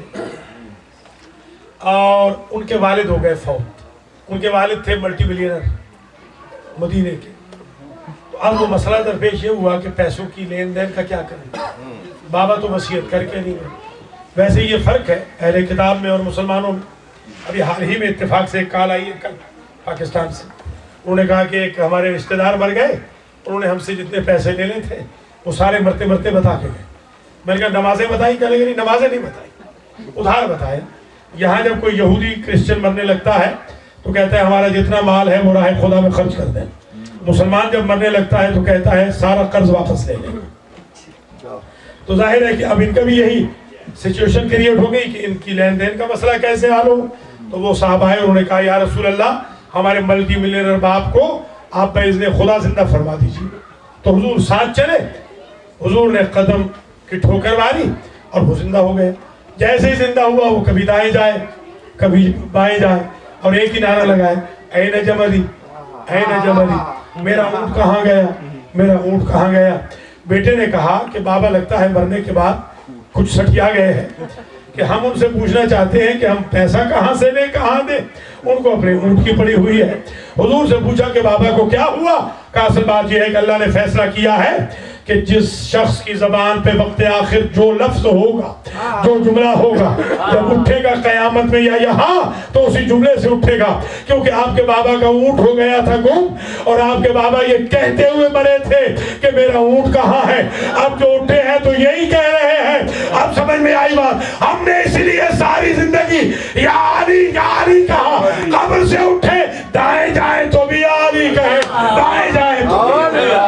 اور ان کے والد ہو گئے فوت۔ ان کے والد تھے ملٹی ملینر مدینے کے، تو اب وہ مسئلہ درپیش یہ ہوا کہ پیسوں کی لین دین کا کیا کریں۔ بابا تو وصیت کر کے نہیں گئے۔ ویسے یہ فرق ہے اہل کتاب میں اور مسلمانوں میں۔ ابھی حال ہی میں اتفاق سے ایک کال آئی ہے کل پاکستان سے، انہوں نے کہا کہ ایک ہمارے رشتہ دار مر گئے، انہوں نے ہم سے جتنے پیسے لینے تھے وہ سارے مرتے مرتے بتا کے گئے۔ میں نے کہا نمازیں بتائی؟ کہنے لگے نہیں نمازیں نہیں بتائی، ادھار بتائے۔ یہاں جب کوئی یہودی کرسچن مرنے لگتا ہے تو کہتا ہے ہمارا جتنا مال ہے وہ راہ خدا میں خرچ کر دیں۔ مسلمان جب مرنے لگتا ہے تو کہتا ہے سارا قرض واپس لے لیں۔ تو ظاہر ہے کہ اب ان کا بھی یہی سچویشن کریٹ ہو گئی کہ ان کی لین دین کا مسئلہ کیسے حل ہو۔ تو وہ صاحب آئے، انہوں نے کہا یا رسول اللہ ہمارے ملٹی ملینر باپ کو آپ باذن خدا زندہ فرما دیجیے۔ تو حضور ساتھ چلے، حضور نے قدم کی ٹھوکر ماری اور وہ زندہ ہو گئے۔ جیسے ہی زندہ ہوا وہ کبھی دائیں جائے کبھی بائیں جائے اور ایک ہی نعرہ لگائے اے نجملی اے نجملی، میرا اونٹ کہاں گیا، میرا اونٹ کہاں گیا۔ بیٹے نے کہا کہ بابا لگتا ہے مرنے کے بعد کچھ سٹیا گئے ہیں کہ ہم ان سے پوچھنا چاہتے ہیں کہ ہم پیسہ کہاں سے لیں کہاں دیں، ان کو اپنے اونٹ کی پڑی ہوئی ہے۔ حضور سے پوچھا کہ بابا کو کیا ہوا؟ کہا اصل بات یہ ہے کہ اللہ نے فیصلہ کیا ہے کہ جس شخص کی زبان پہ وقت آخر جو لفظ ہوگا، جو جملہ ہوگا، جب اٹھے گا قیامت میں یا یہاں تو اسی جملے سے اٹھے گا، کیونکہ آپ کے بابا کا اونٹ ہو گیا تھا گم اور آپ کے بابا یہ کہتے ہوئے مرے تھے کہ میرا اونٹ کہاں ہے۔ اب جو اٹھے ہیں تو یہی کہہ رہے ہیں۔ اب سمجھ میں آئی بات؟ ہم نے اسی لیے ساری زندگی یا علی یا علی کہا، قبر سے اٹھے دائیں جائیں تو بھی علی کہیں، بائیں جائیں تو بھی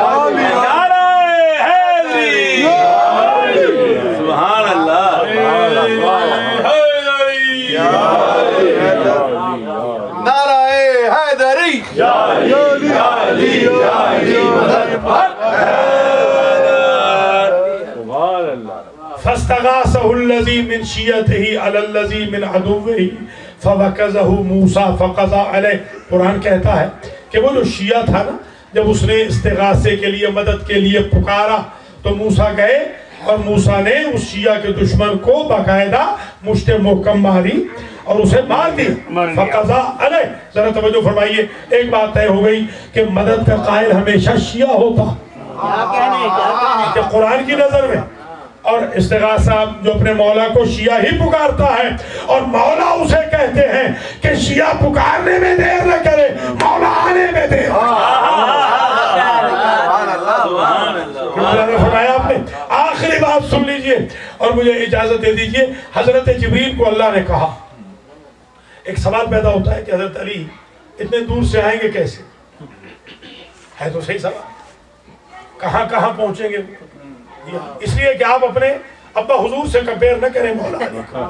سبحان اللہ۔ نعرہ حیدری فاستغاثه الذي من شيعته على الذي من عدوه فوكزه موسى فقضى عليه۔ قرآن کہتا ہے کہ وہ جو شیعہ تھا نا، جب اس نے استغاثے کے لیے مدد کے لیے پکارا تو موسیٰ گئے اور موسیٰ نے اس شیعہ کے دشمن کو باقاعدہ مشت محکم ماری اور اسے مار دی۔ فقضا علیہ، ذرا توجہ فرمائیے، ایک بات طے ہو گئی کہ مدد کا قائل ہمیشہ شیعہ ہوتا کہ قرآن کی نظر میں، اور استغاثہ جو اپنے مولا کو شیعہ ہی پکارتا ہے اور مولا اسے کہتے ہیں کہ شیعہ پکارنے میں دیر نہ کرے، مولا آنے میں دیر۔ فرمایا آپ نے آخری بات سن لیجئے اور مجھے اجازت دے دیجئے۔ حضرت جبریل کو اللہ نے کہا، ایک سوال پیدا ہوتا ہے کہ حضرت علی اتنے دور سے آئیں گے کیسے؟ ہے تو صحیح سوال، کہاں کہاں پہنچیں گے؟ اس لیے کہ آپ اپنے ابا حضور سے کمپیر نہ کریں مولا علی کو۔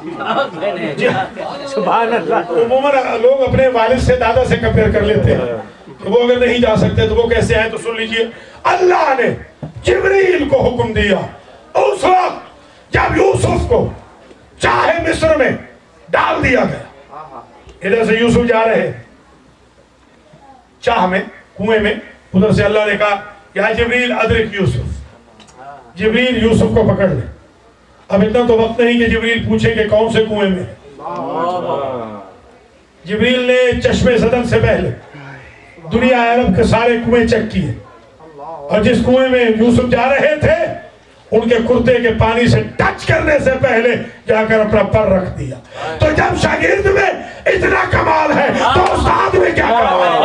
سبحان اللہ۔ عموماً لوگ اپنے والد سے دادا سے کمپیر کر لیتے ہیں کہ وہ اگر نہیں جا سکتے تو وہ کیسے آئے؟ تو سن لیجئے، اللہ نے جبریل کو حکم دیا اس وقت جب یوسف کو چاہے مصر میں ڈال دیا گیا، ادھر سے یوسف جا رہے ہیں چاہ میں، کنویں میں، ادھر سے اللہ نے کہا یا جبریل ادرک یوسف، جبریل یوسف کو پکڑ لے۔ اب اتنا تو وقت نہیں کہ جبریل پوچھے کہ کون سے کنویں میں۔ جبریل نے چشمے صدن سے پہلے دنیا عرب کے سارے کنویں چیک کیے اور جس کنویں میں یوسف جا رہے تھے ان کے کرتے کے پانی سے ٹچ کرنے سے پہلے جا کر اپنا پر رکھ دیا۔ تو جب شاگرد میں اتنا کمال ہے تو استاد میں کیا کمال ہے؟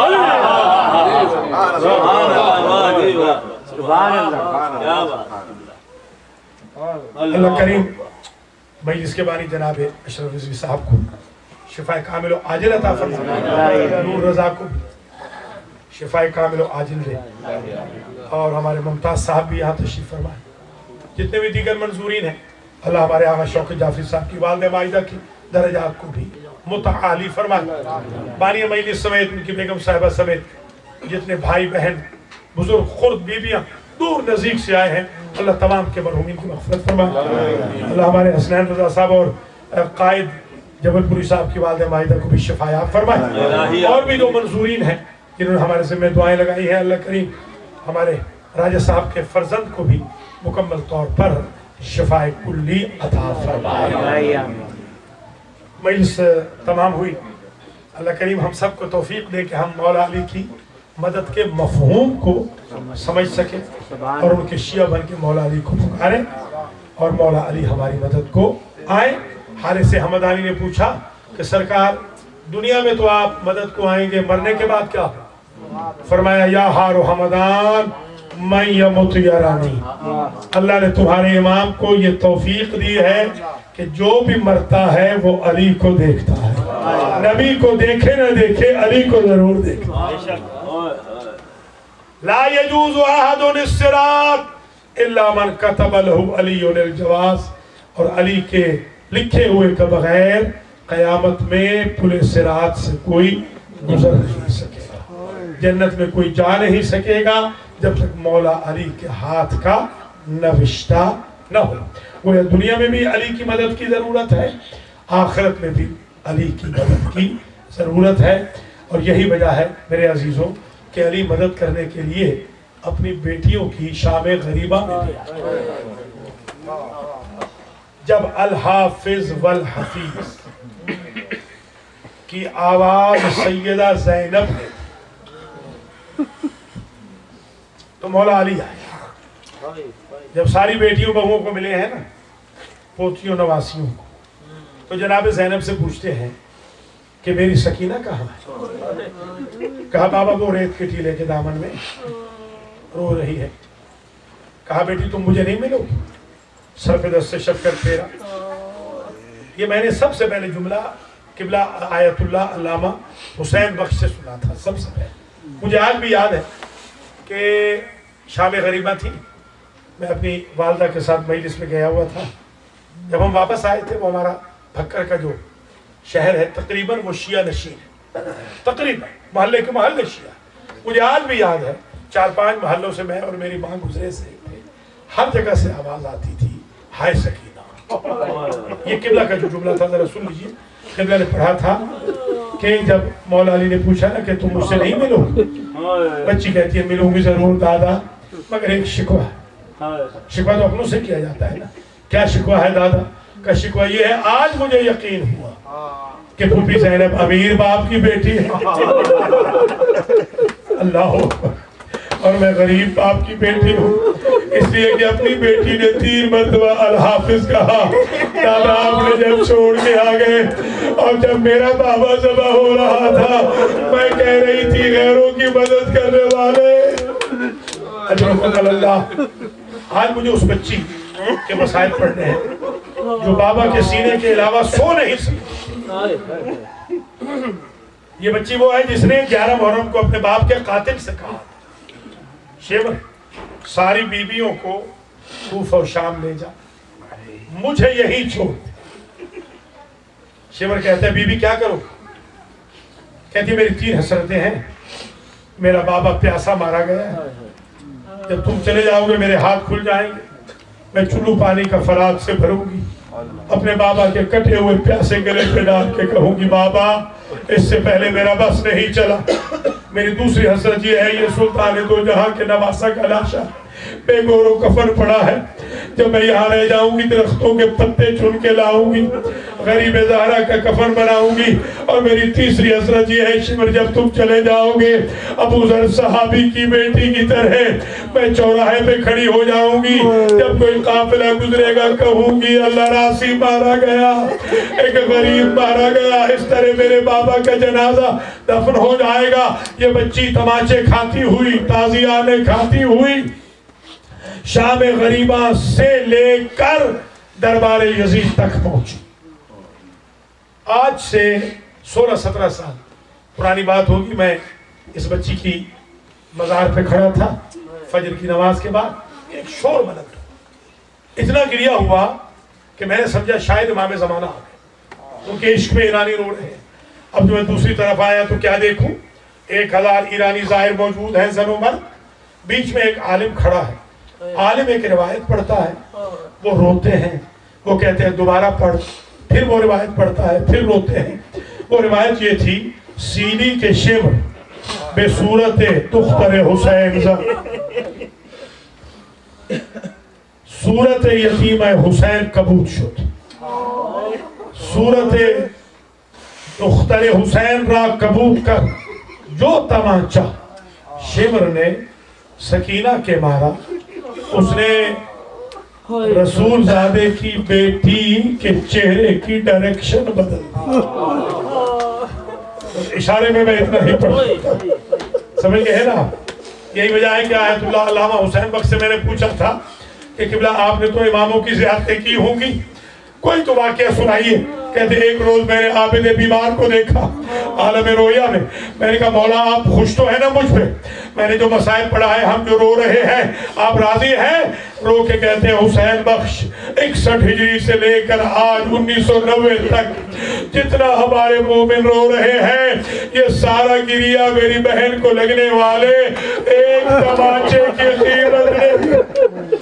اللہ کریم مجلس کے بانی جناب اشرف رضوی صاحب کو شفاء کامل و عاجل عطا فرمائے، نور رضا کو شفاء کامل و عاجل دے، اور ہمارے ممتاز صاحب بھی یہاں تشریف فرمائے، جتنے بھی دیگر منظورین ہیں اللہ ہمارے آغا شوکت جعفری صاحب کی والدہ مائدہ کی درجات کو بھی متعالی فرمائے، بانی مجلس سمیت ان کی بیگم صاحبہ سمیت جتنے بھائی بہن بزرگ خرد بیبیاں دور نزدیک سے آئے ہیں اللہ تمام کے مرحومین کی مغفرت فرمائے۔ اللہ ہمارے حسنین رضا صاحب اور قائد جبل پوری صاحب کی والدہ ماہدہ کو بھی شفایاب فرمائے، اور بھی جو منظورین ہیں جنہوں نے ہمارے ذمہ دعائیں لگائی ہیں، اللہ کریم ہمارے راجہ صاحب کے فرزند کو بھی مکمل طور پر شفاء کلی عطا فرمائے۔ مجلس تمام ہوئی، اللہ کریم ہم سب کو توفیق دے کہ ہم مولا علی کی مدد کے مفہوم کو سمجھ سکیں اور ان کے شیعہ بن کے مولا علی کو پکاریں، اور مولا علی ہماری مدد کو آئیں۔ حارث حمدانی نے پوچھا کہ سرکار دنیا میں تو آپ مدد کو آئیں گے، مرنے کے بعد کیا؟ فرمایا یا حار و حمدان من یمت یرانی، اللہ نے تمہارے امام کو یہ توفیق دی ہے کہ جو بھی مرتا ہے وہ علی کو دیکھتا ہے، نبی کو دیکھے نہ دیکھے علی کو ضرور دیکھتا۔ لا یجوز احد الصراط الا من كتب له علی الجواز، اور علی کے لکھے ہوئے کے بغیر قیامت میں پل صراط سے کوئی گزر نہیں سکے گا، جنت میں کوئی جا نہیں سکے گا جب تک مولا علی کے ہاتھ کا نوشتہ نہ ہو۔ وہ دنیا میں بھی علی کی مدد کی ضرورت ہے، آخرت میں بھی علی کی مدد کی ضرورت ہے، اور یہی وجہ ہے میرے عزیزوں کہ علی مدد کرنے کے لیے اپنی بیٹیوں کی شام غریبہ میں بھی جب الحافظ والحفیظ کی آواز سیدہ زینب نے تو مولا علی آئے۔ جب ساری بیٹیوں بہووں کو ملے ہیں نا، پوتیوں نواسیوں کو، تو جناب زینب سے پوچھتے ہیں کہ میری سکینہ کہاں ہے؟ کہا بابا وہ ریت کے ٹیلے کے دامن میں رو رہی ہے۔ کہا بیٹی تم مجھے نہیں ملو گی؟ سر پہ دست سے شفقت پھیرا۔ یہ میں نے سب سے پہلے جملہ قبلہ آیت اللہ علامہ حسین بخش سے سنا تھا سب سے پہلے۔ مجھے آج بھی یاد ہے کہ شام غریبہ تھی، میں اپنی والدہ کے ساتھ مجلس میں گیا ہوا تھا۔ جب ہم واپس آئے تھے، وہ ہمارا بھکر کا جو شہر ہے تقریباً وہ شیعہ نشین ہے، تقریباً محلے کے محلے شیعہ۔ مجھے آج بھی یاد ہے چار پانچ محلوں سے میں اور میری ماں گزرے سے تھے، ہر جگہ سے آواز آتی تھی ہائے سکینہ۔ یہ قبلہ کا جو جملہ تھا ذرا سن لیجیے، قبلہ نے پڑھا تھا کہ جب مولا علی نے پوچھا نا کہ تم مجھ سے نہیں ملو، بچی کہتی ہے ملوں گی ضرور دادا، مگر ایک شکوہ ہے۔ شکوہ تو اپنوں سے کیا جاتا ہے نا، کیا شکوہ ہے دادا؟ کا شکوہ یہ ہے آج مجھے یقین ہوا کہ پھوپھی زینب امیر باپ کی بیٹی ہے، اللہ اکبر، اور میں غریب باپ کی بیٹی ہوں، اس لیے کہ اپنی بیٹی نے تین مرتبہ الحافظ کہا۔ دادا آپ نے جب چھوڑ کے آ گئے اور جب میرا بابا ذبح ہو رہا تھا، میں کہہ رہی تھی غیروں کی مدد کرنے والے اجرکم اللہ۔ آج مجھے اس بچی کے مسائل پڑھنے ہیں جو بابا کے سینے کے علاوہ سو نہیں سکتی۔ یہ بچی وہ ہے جس نے گیارہ محرم کو اپنے باپ کے قاتل سے کہا شیور ساری بیویوں کو کوفہ و شام لے جا، مجھے یہی چھوڑ۔ شیور کہتا ہے بی بی کیا کرو؟ کہتی ہے میری تین حسرتیں ہیں، میرا بابا پیاسا مارا گیا ہے، جب تم چلے جاؤ گے میرے ہاتھ کھل جائیں گے، میں چلو پانی کا فراغ سے بھروں گی، اپنے بابا کے کٹے ہوئے پیاسے گلے پہ ڈال کے کہوں گی بابا اس سے پہلے میرا بس نہیں چلا۔ میری دوسری حسرت یہ ہے یہ سلطان دو جہاں کے نواسہ کا لاشا بے گور و کفن پڑا ہے، جب میں یہاں رہ جاؤں گی درختوں کے پتے چن کے لاؤں گی، غریب زہرا کا کفن بناؤں گی۔ اور میری تیسری حسرت یہ ہے شمر جب تم چلے جاؤ گے ابو ذر صحابی کی بیٹی کی طرح میں چوراہے پہ کھڑی ہو جاؤں گی، جب کوئی قافلہ گزرے گا کہوں گی اللہ راسی مارا گیا، ایک غریب مارا گیا، اس طرح میرے بابا کا جنازہ دفن ہو جائے گا۔ یہ بچی تماچے کھاتی ہوئی، تازیانے کھاتی ہوئی شام غریبہ سے لے کر دربار یزید تک پہنچی۔ آج سے سولہ سترہ سال پرانی بات ہوگی، میں اس بچی کی مزار پہ کھڑا تھا فجر کی نماز کے بعد، ایک شور بلند اتنا گریا ہوا کہ میں نے سمجھا شاید امام زمانہ آ گئے، کیونکہ عشق میں ایرانی رو رہے ہیں۔ اب جو میں دوسری طرف آیا تو کیا دیکھوں، ایک ہزار ایرانی ظاہر موجود ہیں زن و مرد، بیچ میں ایک عالم کھڑا ہے۔ عالم ایک روایت پڑھتا ہے، وہ روتے ہیں، وہ کہتے ہیں دوبارہ پڑھ، پھر وہ روایت پڑھتا ہے، پھر روتے ہیں. وہ روایت یہ تھی، سینی کے شمر بے صورت دختر حسین زر، صورت یتیم حسین کبوت شد، صورت دختر حسین را کبوت کر جو تمانچہ. شمر نے سکینہ کے مارا، اس نے رسول زادے کی بیٹی کے چہرے کی ڈائریکشن بدل دی. اشارے میں میں اتنا ہی پڑھ سکتا ہوں. سمجھ گئے نا؟ یہی وجہ ہے کہ آیت اللہ علامہ حسین بخش سے میں نے پوچھا تھا کہ قبلہ آپ نے تو اماموں کی زیارتیں کی ہوں گی، کوئی تو واقعہ سنائیے. کہتے ایک روز میں نے عابد بیمار کو دیکھا عالم رویا میں. میں نے کہا مولا آپ خوش تو ہیں نا مجھ پہ؟ میں نے جو مسائل پڑھا ہے، ہم جو رو رہے ہیں، آپ راضی ہیں؟ رو کے کہتے ہیں حسین بخش اکسٹھ ہجری سے لے کر آج انیس سو نوے تک جتنا ہمارے مومن رو رہے ہیں، یہ سارا گریہ میری بہن کو لگنے والے ایک تمانچے کی قیمت نہیں.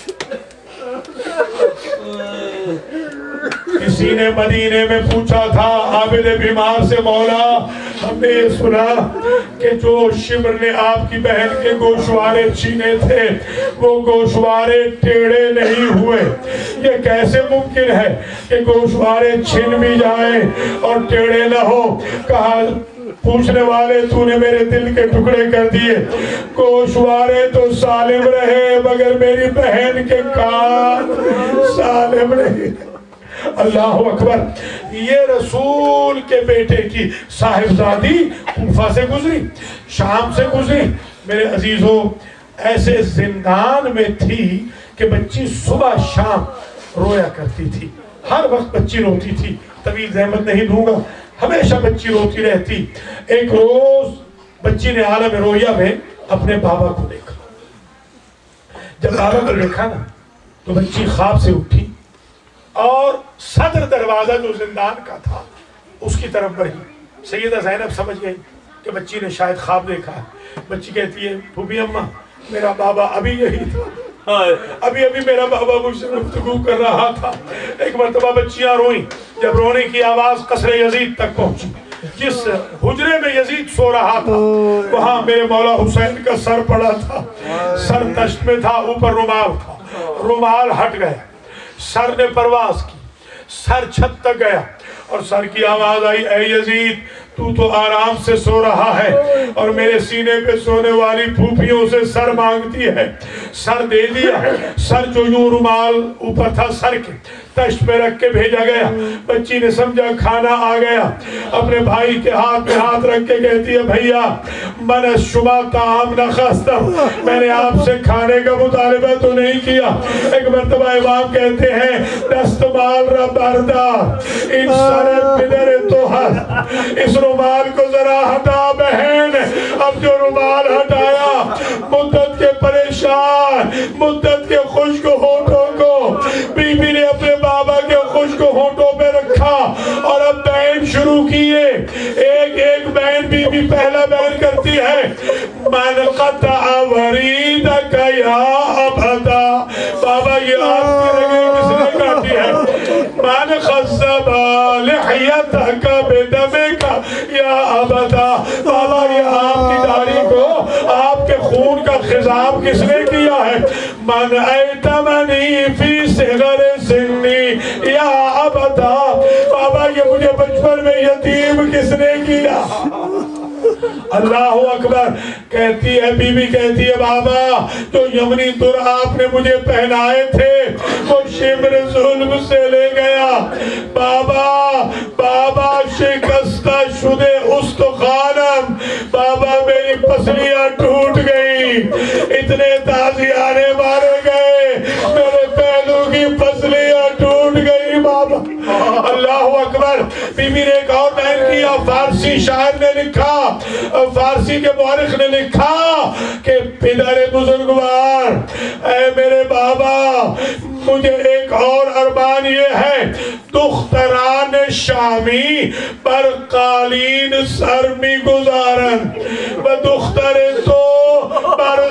کسی نے مدینے میں پوچھا تھا عابد بیمار سے، مولا ہم نے یہ سنا کہ جو شمر نے آپ کی بہن کے گوشوارے چھینے تھے وہ گوشوارے ٹیڑے نہیں ہوئے، یہ کیسے ممکن ہے کہ گوشوارے چھن بھی جائیں اور ٹیڑے نہ ہو؟ کہا پوچھنے والے تو نے میرے دل کے ٹکڑے کر دیے، گوشوارے تو سالم رہے مگر میری بہن کے کان سالم نہیں. اللہ اکبر. یہ رسول کے بیٹے کی صاحبزادی کوفہ سے گزری، شام سے گزری. میرے عزیزوں ایسے زندان میں تھی کہ بچی صبح شام رویا کرتی تھی، ہر وقت بچی روتی تھی. طویل زحمت نہیں دوں گا، ہمیشہ بچی روتی رہتی. ایک روز بچی نے عالم رویا میں اپنے بابا کو دیکھا. جب بابا کو دیکھا نا تو بچی خواب سے اٹھی اور صدر دروازہ جو زندان کا تھا اس کی طرف بڑھی. سیدہ زینب سمجھ گئی کہ بچی نے شاید خواب دیکھا ہے. بچی کہتی ہے پھوپھی اماں میرا بابا ابھی یہی تھا، ابھی ابھی میرا بابا مجھ سے گفتگو کر رہا تھا. ایک مرتبہ بچیاں روئیں. جب رونے کی آواز قصر یزید تک پہنچی، جس حجرے میں یزید سو رہا تھا وہاں میرے مولا حسین کا سر پڑا تھا. سر تشت میں تھا، اوپر رومال تھا، رومال ہٹ گیا. سر نے پرواز کی، سر چھت تک گیا اور سر کی آواز آئی، اے یزید تو تو آرام سے سو رہا ہے اور میرے سینے پہ سونے والی پھوپھیوں سے سر مانگتی ہے. سر دے دیا. سر جو یوں رومال اوپر تھا سر کے تشت پہ رکھ کے بھیجا گیا. بچی نے سمجھا کھانا آ گیا، اپنے بھائی کے ہاتھ میں ہاتھ رکھ کے کہتی ہے بھیا من شما طعام نخواستہ، میں نے آپ سے کھانے کا مطالبہ تو نہیں کیا. ایک مرتبہ امام کہتے ہیں دستمال را بردار ان سر پدر تو ہر، اس رومال کو ذرا ہٹا بہن. اب جو رومال ہٹایا مدت کے پریشان، مدت کے خشک ہونٹوں کو بی بی نے اپنے بابا کے خشک ہونٹوں پہ رکھا اور اب بین شروع کیے. ایک ایک بین بی بی پہلا بین کرتی ہے، من قطع وریدک یا ابدا. بابا یہ آپ کی رگیں کس نے کاٹی ہے؟ من خصب لحیتک بدمک یا ابدا. بابا یہ آپ کی داڑھی کو آپ کے خون کا خضاب کس نے کیا ہے؟ من ایتمنی فی صغر سنی یا ابدا. بابا یہ مجھے بچپن میں یتیم کس نے کیا؟ اللہ اکبر. کہتی ہے بی بی کہتی ہے بابا جو یمنی در آپ نے مجھے پہنائے تھے وہ شمر ظلم سے لے گیا. بابا بابا شکستہ شدے استخوانم، بابا میری پسلیاں ٹوٹ گئی، اتنے تازیانے مارے گئے، میرے پہلو کی پسلیاں ٹوٹ گئی. بابا اللہ اکبر. بی بی نے ایک اور بیان کیا. فارسی شاعر نے لکھا، فارسی کے مورخ نے لکھا کہ پدر بزرگوار اے میرے بابا مجھے ایک اور ارمان یہ ہے دختران شامی پر قالین سر می گزارن و دختر تو بر سنگ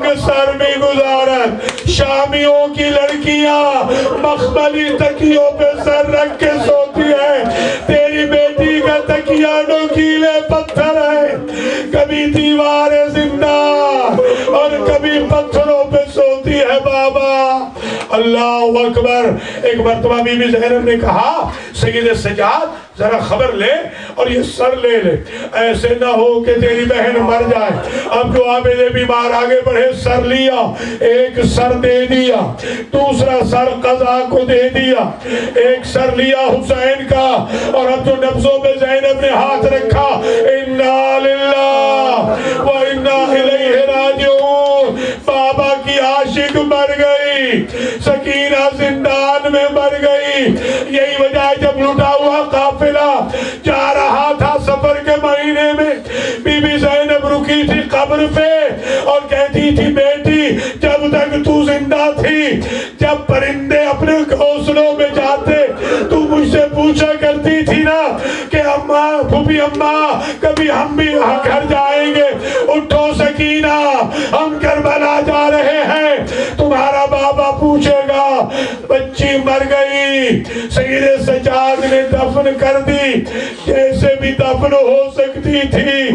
سر میں گزارت شامیوں کی لڑکیاں مخملی تکیوں پہ سر رکھ کے سوتی ہے، تیری بیٹی کا تکیہ نوکیلے پتھر ہے، کبھی دیوار زندہ اور کبھی پتھروں پہ سوتی ہے بابا۔ اللہ اکبر۔ ایک مرتبہ بی بی زینب نے کہا سید سجاد ذرا خبر لے اور یہ سر لے لے، ایسے نہ ہو کہ تیری بہن مر جائے۔ اب جو عابد بیمار آگے بڑھے، سر لیا، ایک سر دے دیا، دوسرا سر قضا کو دے دیا، ایک سر لیا حسین کا، اور اب جو نبضوں پہ زینب نے ہاتھ رکھا، انا للہ و انا الیہ راجعون، بابا کی عاشق مر گئی، سکینہ زندان میں مر گئی۔ یہی وجہ ہے جب لٹا ہوا قافلہ جا رہا تھا سفر کے مہینے میں، بی بی زینب رکی تھی قبر پہ اور کہتی تھی بیٹی جب تک تو زندہ تھی، جب پرندے اپنے گھونسلوں میں جاتے تو مجھ سے پوچھا کرتی تھی نا کہ اماں پھوپھی اماں کبھی ہم بھی گھر جائیں گے، اٹھو سکینہ ہم کربلا جا رہے ہیں، تمہارا بابا پوچھے گا۔ بچی مر گئی، سید سجاد نے دفن کر دی جیسے بھی دفن ہو سکتی تھی۔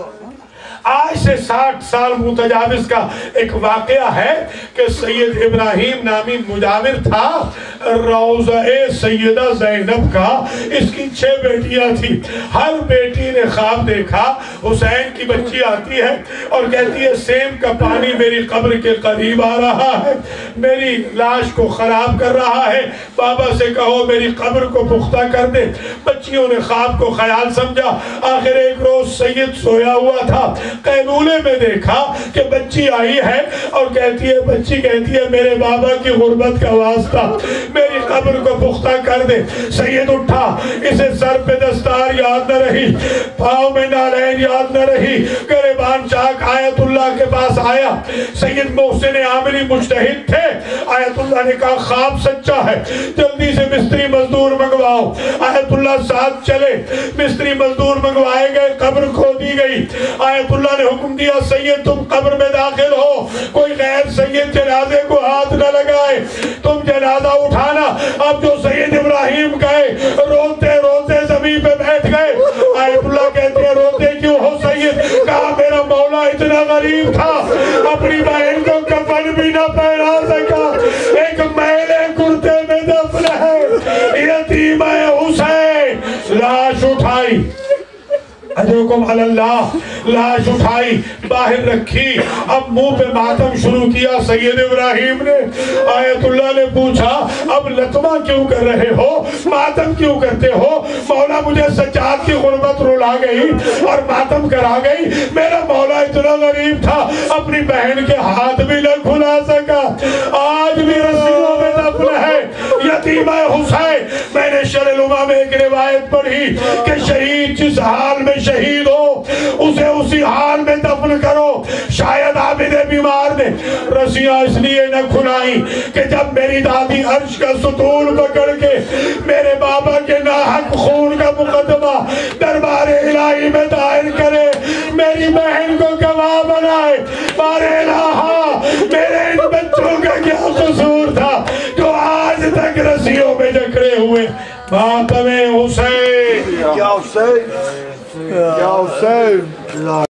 آج سے ساٹھ سال متجاوز کا ایک واقعہ ہے کہ سید ابراہیم نامی مجاور تھا، روضہ سیدہ زینب کا، اس کی چھ بیٹیاں تھی، ہر بیٹی نے خواب دیکھا حسین کی بچی آتی ہے اور کہتی ہے سیم کا پانی میری قبر کے قریب آ رہا ہے، میری لاش کو خراب کر رہا ہے، بابا سے کہو میری قبر کو پختہ کر دے۔ بچیوں نے خواب کو خیال سمجھا، آخر ایک روز سید سویا ہوا تھا، قیلولے میں دیکھا کہ بچی آئی ہے اور کہتی ہے بچی کہتی ہے میرے بابا کی غربت کا واسطہ میری قبر کو پختہ کر دے۔ سید اٹھا، اسے سر پہ دستار یاد نہ رہی، پاؤں میں نالین یاد نہ رہی، گریبان چاک آیت اللہ کے پاس آیا۔ سید محسن عامری مجتہد تھے، آیت اللہ نے کہا خواب سچا ہے، جلدی سے مستری مزدور منگواؤ۔ آیت اللہ ساتھ چلے، مستری مزدور منگوائے گئے، قبر کھودی گئی۔ آیت اللہ نے حکم دیا سید تم قبر میں داخل ہو، کوئی غیر سید جنازے کو ہاتھ نہ لگائے، تم جنازہ اٹھانا۔ اب جو سید ابراہیم گئے روتے روتے زمین پہ بیٹھ گئے۔ آیت اللہ کہتے ہیں روتے کیوں ہو سید؟ کہا میرا مولا اتنا غریب تھا، اپنی بہن کو کفن بھی نہ پہنا سکا، ایک میلے کرتے میں دفن ہے، یتیم ہے حسین۔ لاش اٹھائی، اجرکم علی اللہ، لاش اٹھائی باہر رکھی، اب منہ پہ ماتم شروع کیا سید ابراہیم نے۔ آیت اللہ نے پوچھا اب لطمہ کیوں کر رہے ہو، ماتم کیوں کرتے ہو؟ مولا مجھے سجاد کی غربت رلا گئی اور ماتم کرا گئی، میرا مولا اتنا غریب تھا اپنی بہن کے ہاتھ بھی نہ کھلا سکا، آج بھی رسیوں میں دفن ہے، یتیم ہے حسین۔ میں نے شرح العلوم میں ایک روایت پڑھی کہ شہید جس حال میں شہید ہو اسے اسی حال میں دفن کرو۔ شاید عابد بیمار نے رسیاں اس لیے نہ کھلائیں کہ جب میری دادی عرش کا ستون پکڑ کے میرے بابا کے ناحق خون کا مقدمہ دربار الہی میں دائر کرے، میری بہن کو گواہ بنائے، بار الہا میرے ان بچوں کا کیا قصور تھا جو آج تک رسیوں میں جکڑے ہوئے۔ ماتم حسین، یا حسین، یا حسین۔